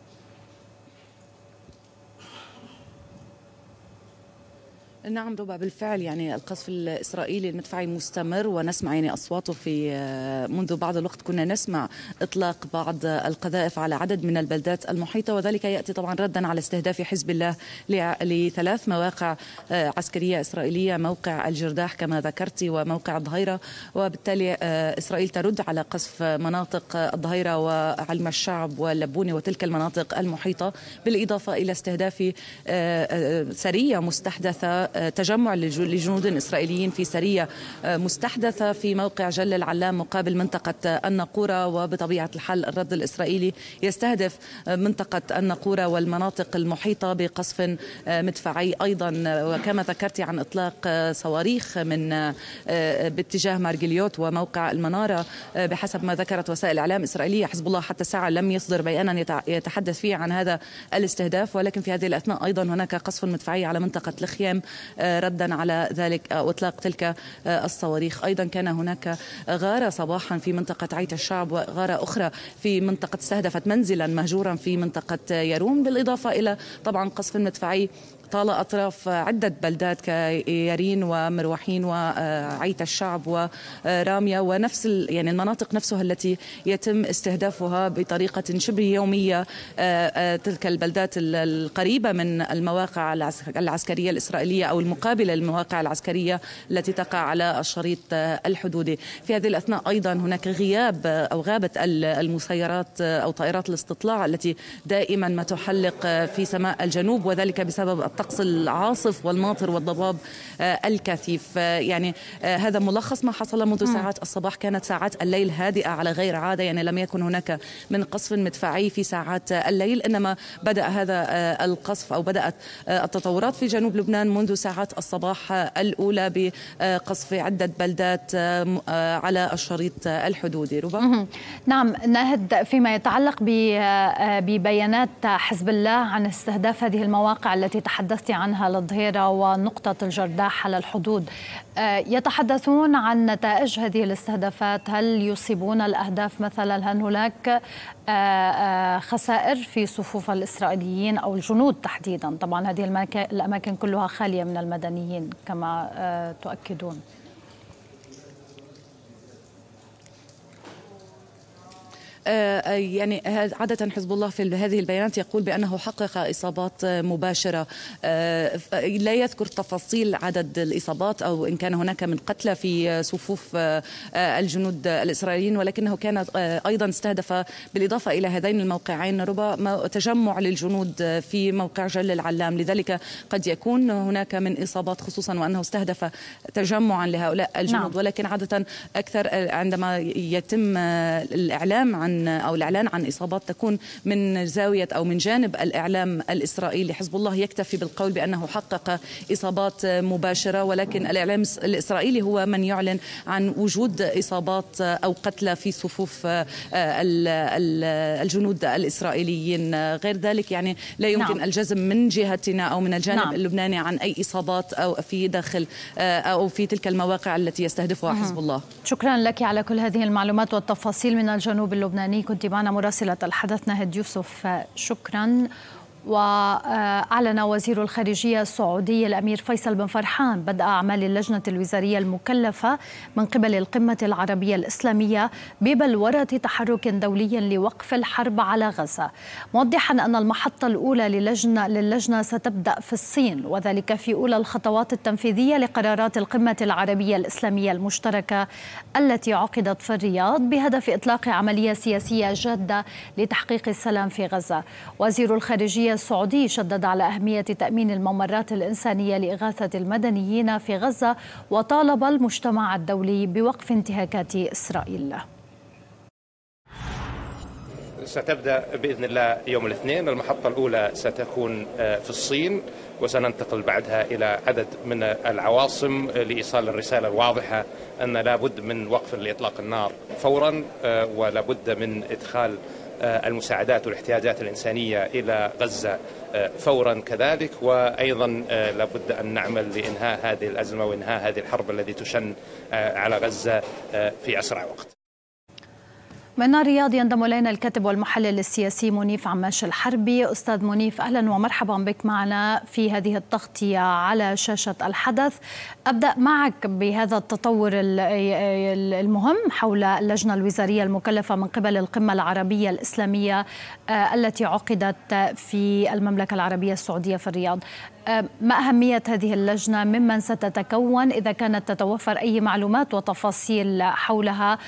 نعم ربا، بالفعل يعني القصف الإسرائيلي المدفعي مستمر، ونسمع يعني أصواته في منذ بعض الوقت. كنا نسمع إطلاق بعض القذائف على عدد من البلدات المحيطة، وذلك يأتي طبعا ردا على استهداف حزب الله لثلاث مواقع عسكرية إسرائيلية، موقع الجرداح كما ذكرت وموقع الظهيرة. وبالتالي إسرائيل ترد على قصف مناطق الظهيرة وعلم الشعب واللبوني وتلك المناطق المحيطة، بالإضافة إلى استهداف سرية مستحدثة تجمع لجنود إسرائيليين في سرية مستحدثة في موقع جل العلام مقابل منطقة الناقورة. وبطبيعة الحال الرد الإسرائيلي يستهدف منطقة الناقورة والمناطق المحيطة بقصف مدفعي أيضا، وكما ذكرت عن إطلاق صواريخ من باتجاه مارجليوت وموقع المنارة. بحسب ما ذكرت وسائل الإعلام الإسرائيلية، حزب الله حتى الساعة لم يصدر بيانا يتحدث فيه عن هذا الاستهداف، ولكن في هذه الأثناء أيضا هناك قصف مدفعي على منطقة الخيام ردا على ذلك أو إطلاق تلك الصواريخ. أيضا كان هناك غارة صباحا في منطقة عيت الشعب، وغارة أخرى في منطقة استهدفت منزلا مهجورا في منطقة يارون، بالإضافة إلى طبعا قصف مدفعي طال أطراف عدة بلدات كيارين ومروحين وعيت الشعب ورامية، ونفس يعني المناطق نفسها التي يتم استهدافها بطريقة شبه يومية. تلك البلدات القريبة من المواقع العسكرية الإسرائيلية أو المقابلة للمواقع العسكرية التي تقع على الشريط الحدودي. في هذه الأثناء أيضا هناك غياب أو غابت المسيرات أو طائرات الاستطلاع التي دائما ما تحلق في سماء الجنوب، وذلك بسبب الطقس العاصف والماطر والضباب الكثيف. يعني هذا ملخص ما حصل منذ ساعات الصباح. كانت ساعات الليل هادئة على غير عادة، يعني لم يكن هناك من قصف مدفعي في ساعات الليل، إنما بدأ هذا القصف أو بدأت التطورات في جنوب لبنان منذ ساعات الصباح الأولى بقصف عدة بلدات على الشريط الحدودي. ربما نعم ناهد، فيما يتعلق ببيانات حزب الله عن استهداف هذه المواقع التي تحدثت عنها الظهيرة ونقطة الجرداح على الحدود، يتحدثون عن نتائج هذه الاستهدافات. هل يصيبون الأهداف مثلا؟ هل هناك خسائر في صفوف الإسرائيليين أو الجنود تحديدا؟ طبعا هذه الأماكن كلها خالية من المدنيين كما تؤكدون. يعني عادة حزب الله في هذه البيانات يقول بأنه حقق إصابات مباشرة، لا يذكر تفاصيل عدد الإصابات أو إن كان هناك من قتلى في صفوف الجنود الإسرائيليين، ولكنه كان أيضا استهدف بالإضافة إلى هذين الموقعين ربما تجمع للجنود في موقع جل العلام، لذلك قد يكون هناك من إصابات، خصوصا وأنه استهدف تجمعا لهؤلاء الجنود. نعم. ولكن عادة أكثر عندما يتم الإعلام عن أو الإعلان عن إصابات تكون من زاوية أو من جانب الإعلام الإسرائيلي. حزب الله يكتفي بالقول بأنه حقق إصابات مباشرة، ولكن الإعلام الإسرائيلي هو من يعلن عن وجود إصابات أو قتلى في صفوف الجنود الإسرائيليين. غير ذلك يعني لا يمكن نعم. الجزم من جهتنا أو من الجانب نعم. اللبناني عن أي إصابات أو في داخل أو في تلك المواقع التي يستهدفها مم. حزب الله. شكرا لك على كل هذه المعلومات والتفاصيل من الجنوب اللبناني. كنت معنا مراسلة الحدث ناهد يوسف، شكرا. وأعلن وزير الخارجية السعودي الأمير فيصل بن فرحان بدء أعمال اللجنة الوزارية المكلفة من قبل القمة العربية الإسلامية ببلورة تحرك دولي لوقف الحرب على غزة، موضحا أن المحطة الأولى للجنة, للجنة ستبدأ في الصين، وذلك في أولى الخطوات التنفيذية لقرارات القمة العربية الإسلامية المشتركة التي عقدت في الرياض بهدف إطلاق عملية سياسية جادة لتحقيق السلام في غزة. وزير الخارجية السعودي شدد على أهمية تأمين الممرات الإنسانية لإغاثة المدنيين في غزة، وطالب المجتمع الدولي بوقف انتهاكات إسرائيل. ستبدأ بإذن الله يوم الاثنين. المحطة الأولى ستكون في الصين، وسننتقل بعدها إلى عدد من العواصم لإيصال الرسالة الواضحة أن لا بد من وقف لإطلاق النار فورا، ولا بد من إدخال المساعدات والاحتياجات الإنسانية إلى غزة فورا كذلك، وأيضا لابد أن نعمل لإنهاء هذه الأزمة وإنهاء هذه الحرب التي تشن على غزة في أسرع وقت. من الرياض ينضم إلينا الكاتب والمحلل السياسي منيف عماش الحربي. أستاذ منيف، أهلا ومرحبا بك معنا في هذه التغطية على شاشة الحدث. أبدأ معك بهذا التطور المهم حول اللجنة الوزارية المكلفة من قبل القمة العربية الإسلامية التي عقدت في المملكة العربية السعودية في الرياض. ما أهمية هذه اللجنة؟ ممن ستتكون؟ إذا كانت تتوفر أي معلومات وتفاصيل حولها،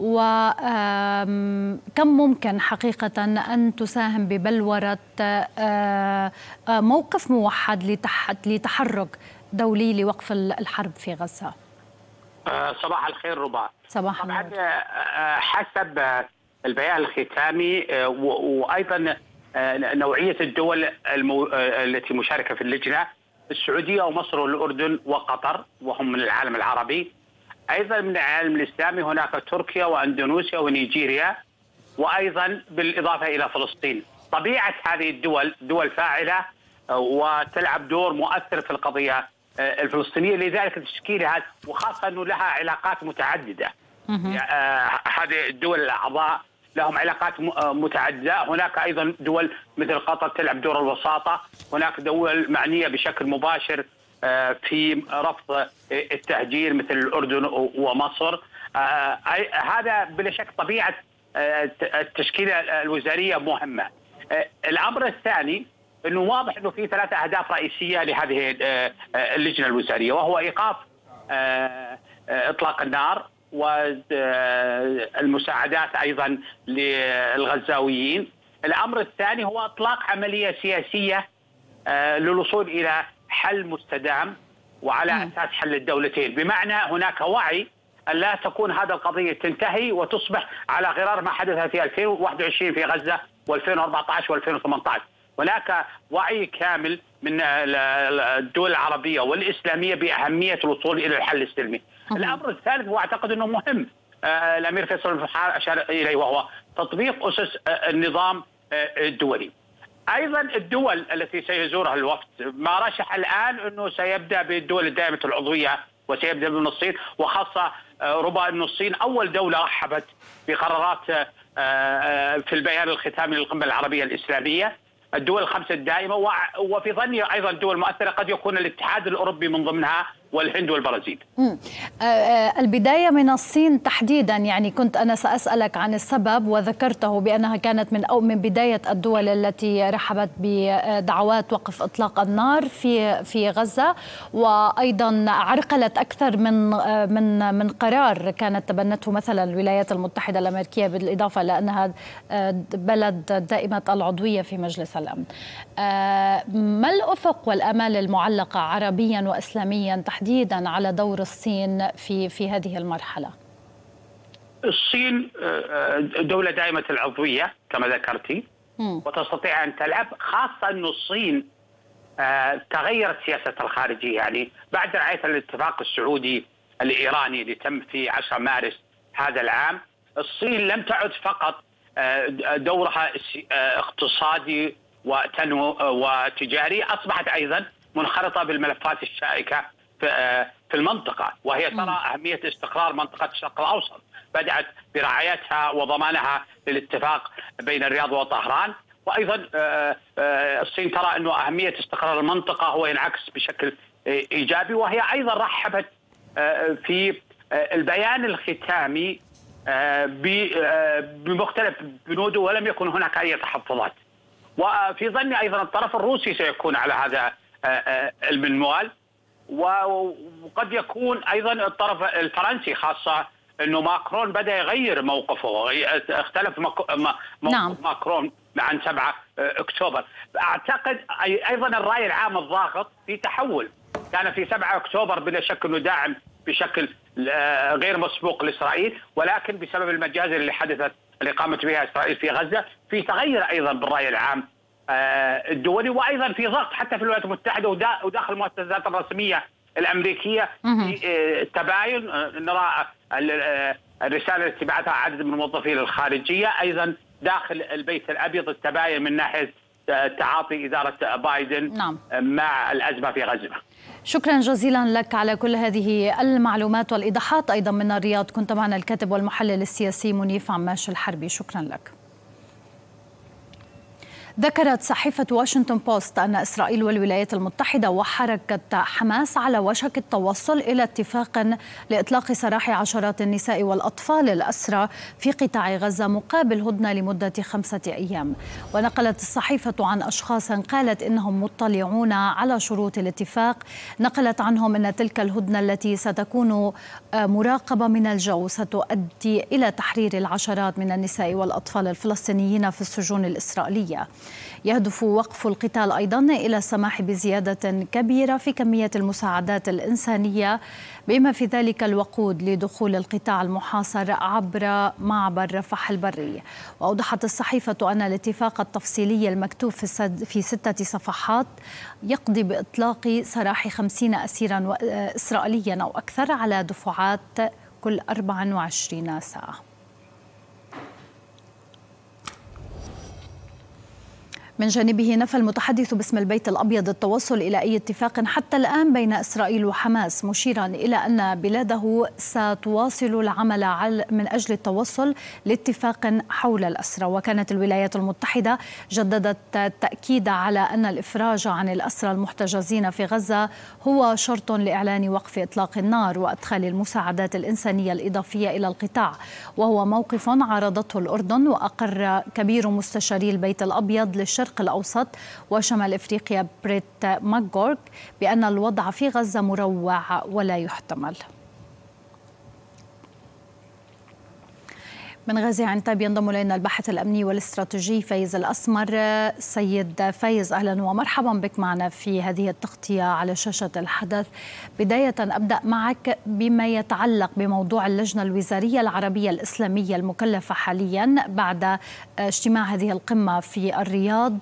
وكم ممكن حقيقة أن تساهم ببلورة موقف موحد لتحرك دولي لوقف الحرب في غزة؟ صباح الخير ربا. صباح النور. حسب البيان الختامي وأيضا نوعية الدول المو... التي مشاركة في اللجنة، السعودية ومصر والأردن وقطر وهم من العالم العربي، أيضا من العالم الإسلامي هناك تركيا وأندونيسيا ونيجيريا، وأيضا بالإضافة إلى فلسطين. طبيعة هذه الدول دول فاعلة وتلعب دور مؤثر في القضية الفلسطينية، لذلك تشكيلها وخاصة أنه لها علاقات متعددة. هذه الدول الأعضاء لهم علاقات متعددة. هناك أيضا دول مثل قطر تلعب دور الوساطة، هناك دول معنية بشكل مباشر في رفض التهجير مثل الأردن ومصر. هذا بلا شك طبيعة التشكيلة الوزارية مهمة. الأمر الثاني أنه واضح أنه في ثلاثة أهداف رئيسية لهذه اللجنة الوزارية، وهو إيقاف إطلاق النار والمساعدات أيضا للغزاويين. الأمر الثاني هو إطلاق عملية سياسية للوصول إلى حل مستدام وعلى أساس حل الدولتين، بمعنى هناك وعي أن لا تكون هذه القضية تنتهي وتصبح على غرار ما حدث في ألفين وواحد وعشرين في غزة وألفين وأربعة عشر وألفين وثمانية عشر. هناك وعي كامل من الدول العربية والإسلامية بأهمية الوصول إلى الحل السلمي. الأمر الثالث وأعتقد أنه مهم، الأمير فيصل الفحار أشار إليه، وهو تطبيق أسس النظام الدولي. أيضا الدول التي سيزورها الوفد ما رشح الآن أنه سيبدأ بالدول الدائمة العضوية وسيبدأ من الصين، وخاصة ربما أن الصين أول دولة رحبت بقرارات في البيان الختامي للقمة العربية الإسلامية. الدول الخمسة الدائمة، وفي ظني أيضا دول مؤثرة قد يكون الاتحاد الأوروبي من ضمنها والهند والبرازيل. البداية من الصين تحديدا، يعني كنت أنا سأسألك عن السبب وذكرته بأنها كانت من أو من بداية الدول التي رحبت بدعوات وقف إطلاق النار في في غزة، وأيضا عرقلت أكثر من من من قرار كانت تبنته مثلا الولايات المتحدة الأمريكية، بالإضافة إلى أنها بلد دائمة العضوية في مجلس الأمن. ما الأفق والآمال المعلقة عربيا وإسلاميا تحديدا تحديدا على دور الصين في في هذه المرحلة؟ الصين دولة دائمة العضوية كما ذكرتي، وتستطيع أن تلعب، خاصة أن الصين تغيرت سياستها الخارجية. يعني بعد رعاية الاتفاق السعودي الإيراني اللي تم في عشرة مارس هذا العام، الصين لم تعد فقط دورها اقتصادي وتجاري، أصبحت أيضا منخرطة بالملفات الشائكة في المنطقة، وهي ترى أهمية استقرار منطقة الشرق الأوسط. بدأت برعايتها وضمانها للاتفاق بين الرياض وطهران، وأيضا الصين ترى أنه أهمية استقرار المنطقة هو ينعكس بشكل إيجابي، وهي أيضا رحبت في البيان الختامي بمختلف بنوده ولم يكن هناك أي تحفظات. وفي ظني أيضا الطرف الروسي سيكون على هذا المنوال، وقد يكون أيضا الطرف الفرنسي، خاصة أنه ماكرون بدأ يغير موقفه، اختلف موقف نعم. ماكرون عن سبعة أكتوبر. أعتقد أيضا الرأي العام الضاغط في تحول، كان في سبعة أكتوبر بلا شك أنه داعم بشكل غير مسبوق لإسرائيل، ولكن بسبب المجازر اللي حدثت اللي قامت بها إسرائيل في غزة في تغير أيضا بالرأي العام الدولي، وأيضا في ضغط حتى في الولايات المتحدة وداخل المؤسسات الرسمية الأمريكية في تباين. نرى الرسالة التي بعثها عدد من الموظفين الخارجية، أيضا داخل البيت الأبيض التباين من ناحية تعاطي إدارة بايدن نعم. مع الأزمة في غزة. شكرا جزيلا لك على كل هذه المعلومات والإيضاحات. أيضا من الرياض كنت معنا الكاتب والمحلل السياسي منيف عماش الحربي، شكرا لك. ذكرت صحيفة واشنطن بوست أن إسرائيل والولايات المتحدة وحركة حماس على وشك التوصل إلى اتفاق لإطلاق سراح عشرات النساء والأطفال الأسرى في قطاع غزة مقابل هدنة لمدة خمسة أيام. ونقلت الصحيفة عن أشخاص قالت إنهم مطلعون على شروط الاتفاق، نقلت عنهم أن تلك الهدنة التي ستكون مراقبة من الجو ستؤدي إلى تحرير العشرات من النساء والأطفال الفلسطينيين في السجون الإسرائيلية. يهدف وقف القتال أيضا إلى السماح بزيادة كبيرة في كمية المساعدات الإنسانية بما في ذلك الوقود لدخول القطاع المحاصر عبر معبر رفح البري. وأوضحت الصحيفة أن الاتفاق التفصيلي المكتوب في ستة صفحات يقضي بإطلاق سراح خمسين أسيرا إسرائيليا أو أكثر على دفعات كل أربع وعشرين ساعة. من جانبه نفى المتحدث باسم البيت الأبيض التوصل إلى أي اتفاق حتى الآن بين إسرائيل وحماس، مشيرا إلى أن بلاده ستواصل العمل من أجل التوصل لاتفاق حول الأسرى. وكانت الولايات المتحدة جددت التأكيد على أن الإفراج عن الأسرى المحتجزين في غزة هو شرط لإعلان وقف إطلاق النار وإدخال المساعدات الإنسانية الإضافية إلى القطاع، وهو موقف عارضته الأردن. وأقر كبير مستشاري البيت الأبيض للشرق الأوسط وشمال إفريقيا بريت ماكغورك بأن الوضع في غزة مروع ولا يحتمل. من غزة عنتاب ينضم إلينا الباحث الأمني والاستراتيجي فايز الأسمر. سيد فايز، أهلا ومرحبا بك معنا في هذه التغطية على شاشة الحدث. بداية أبدأ معك بما يتعلق بموضوع اللجنة الوزارية العربية الإسلامية المكلفة حاليا بعد اجتماع هذه القمة في الرياض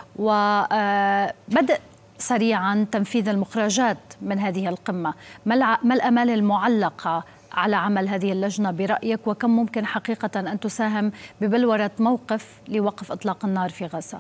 وبدء سريعا تنفيذ المخرجات من هذه القمة. ما الآمال المعلقة على عمل هذه اللجنة برأيك، وكم ممكن حقيقة أن تساهم ببلورة موقف لوقف إطلاق النار في غزة؟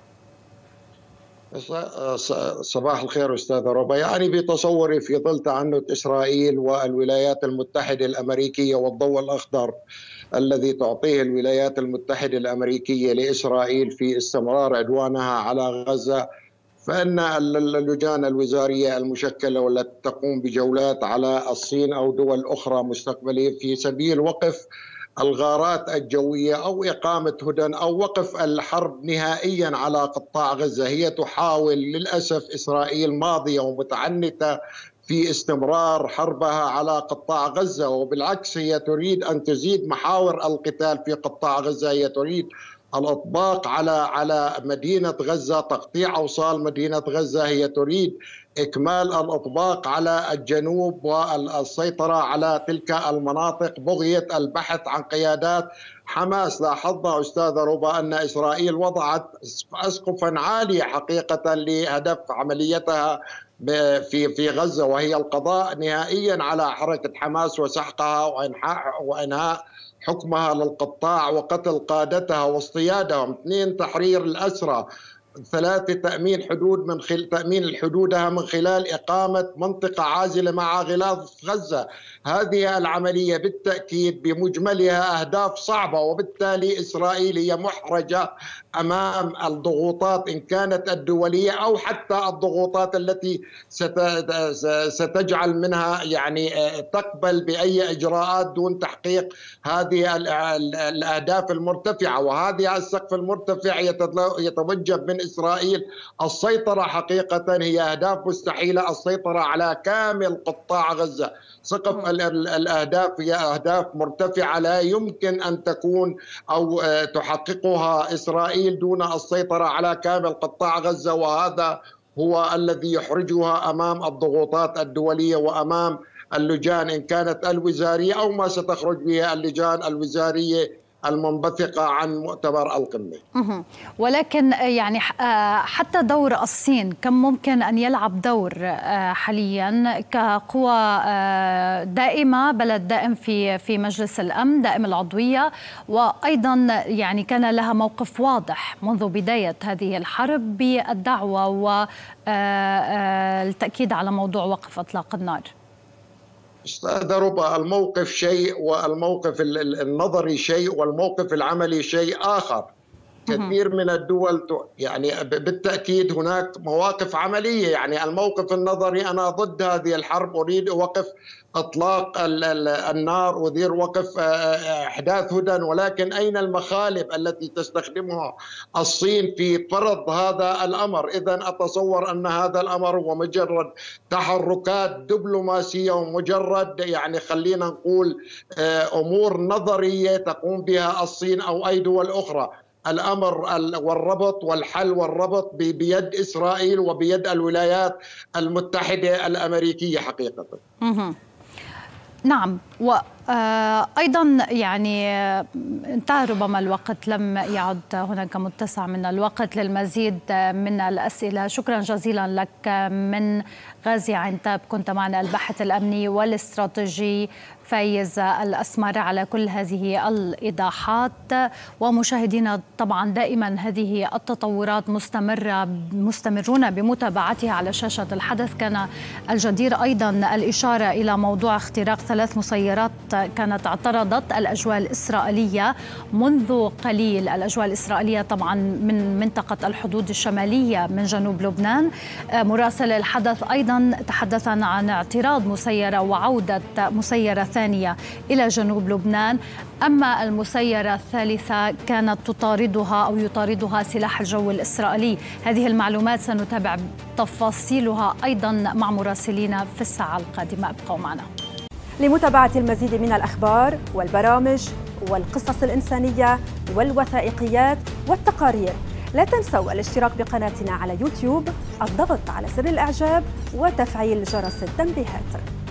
صباح الخير أستاذة ربا. يعني بتصوري في ظل تعنت إسرائيل والولايات المتحدة الأمريكية والضوء الأخضر الذي تعطيه الولايات المتحدة الأمريكية لإسرائيل في استمرار عدوانها على غزة، فإن اللجان الوزارية المشكلة والتي تقوم بجولات على الصين أو دول أخرى مستقبلية في سبيل وقف الغارات الجوية أو إقامة هدن أو وقف الحرب نهائيا على قطاع غزة. هي تحاول، للأسف إسرائيل ماضية ومتعنتة في استمرار حربها على قطاع غزة، وبالعكس هي تريد أن تزيد محاور القتال في قطاع غزة. هي تريد الإطباق على على مدينة غزة، تقطيع أوصال مدينة غزة. هي تريد إكمال الإطباق على الجنوب والسيطرة على تلك المناطق، بغية البحث عن قيادات حماس. لاحظنا أستاذة ربا أن إسرائيل وضعت أسقفا عالية حقيقة لهدف عمليتها في في غزة، وهي القضاء نهائيا على حركة حماس وسحقها وإنهاء وإنهاء حكمها للقطاع وقتل قادتها واصطيادهم. اثنين، تحرير الأسرى. ثلاثة، تأمين حدود من خل... تأمين حدودها من خلال إقامة منطقة عازلة مع غلاف غزة. هذه العملية بالتأكيد بمجملها أهداف صعبة، وبالتالي إسرائيل هي محرجة أمام الضغوطات إن كانت الدولية أو حتى الضغوطات التي ست... ستجعل منها يعني تقبل بأي إجراءات دون تحقيق هذه الأهداف المرتفعة. وهذه السقف المرتفع يتوجب من إسرائيل السيطرة حقيقة، هي أهداف مستحيلة، السيطرة على كامل قطاع غزة. سقف الأهداف هي أهداف مرتفعة لا يمكن أن تكون أو تحققها إسرائيل دون السيطرة على كامل قطاع غزة، وهذا هو الذي يحرجها أمام الضغوطات الدولية وأمام اللجان إن كانت الوزارية أو ما ستخرج بها اللجان الوزارية المنبثقة عن مؤتمر القمة. ولكن يعني حتى دور الصين كم ممكن أن يلعب دور حاليا كقوى دائمة، بلد دائم في في مجلس الأمن، دائم العضوية، وأيضا يعني كان لها موقف واضح منذ بداية هذه الحرب بالدعوة والتأكيد على موضوع وقف إطلاق النار؟ أستاذ ربا، الموقف شيء والموقف النظري شيء والموقف العملي شيء آخر. كثير من الدول يعني بالتأكيد هناك مواقف عملية. يعني الموقف النظري أنا ضد هذه الحرب، أريد وقف إطلاق النار، أريد وقف إحداث هدن، ولكن أين المخالب التي تستخدمها الصين في فرض هذا الأمر؟ إذن أتصور أن هذا الأمر هو مجرد تحركات دبلوماسية ومجرد يعني خلينا نقول أمور نظرية تقوم بها الصين أو أي دول أخرى. الأمر والربط والحل والربط بيد إسرائيل وبيد الولايات المتحدة الأمريكية حقيقة. نعم، وأيضا يعني انتهى ربما الوقت، لم يعد هناك متسع من الوقت للمزيد من الأسئلة. شكرا جزيلا لك من غازي عنتاب، كنت معنا الباحث الأمني والاستراتيجي فايز الأسمر على كل هذه الإيضاحات. ومشاهدينا طبعا دائما هذه التطورات مستمرة، مستمرون بمتابعتها على شاشة الحدث. كان الجدير أيضا الإشارة إلى موضوع اختراق ثلاث مسيرات كانت اعترضت الأجواء الإسرائيلية منذ قليل، الأجواء الإسرائيلية طبعا من منطقة الحدود الشمالية من جنوب لبنان. مراسل الحدث أيضا تحدث عن اعتراض مسيرة وعودة مسيرة ثانية إلى جنوب لبنان. أما المسيرة الثالثة كانت تطاردها أو يطاردها سلاح الجو الإسرائيلي. هذه المعلومات سنتابع تفاصيلها أيضا مع مراسلينا في الساعة القادمة. ابقوا معنا لمتابعة المزيد من الأخبار والبرامج والقصص الإنسانية والوثائقيات والتقارير. لا تنسوا الاشتراك بقناتنا على يوتيوب، الضغط على زر الإعجاب وتفعيل جرس التنبيهات.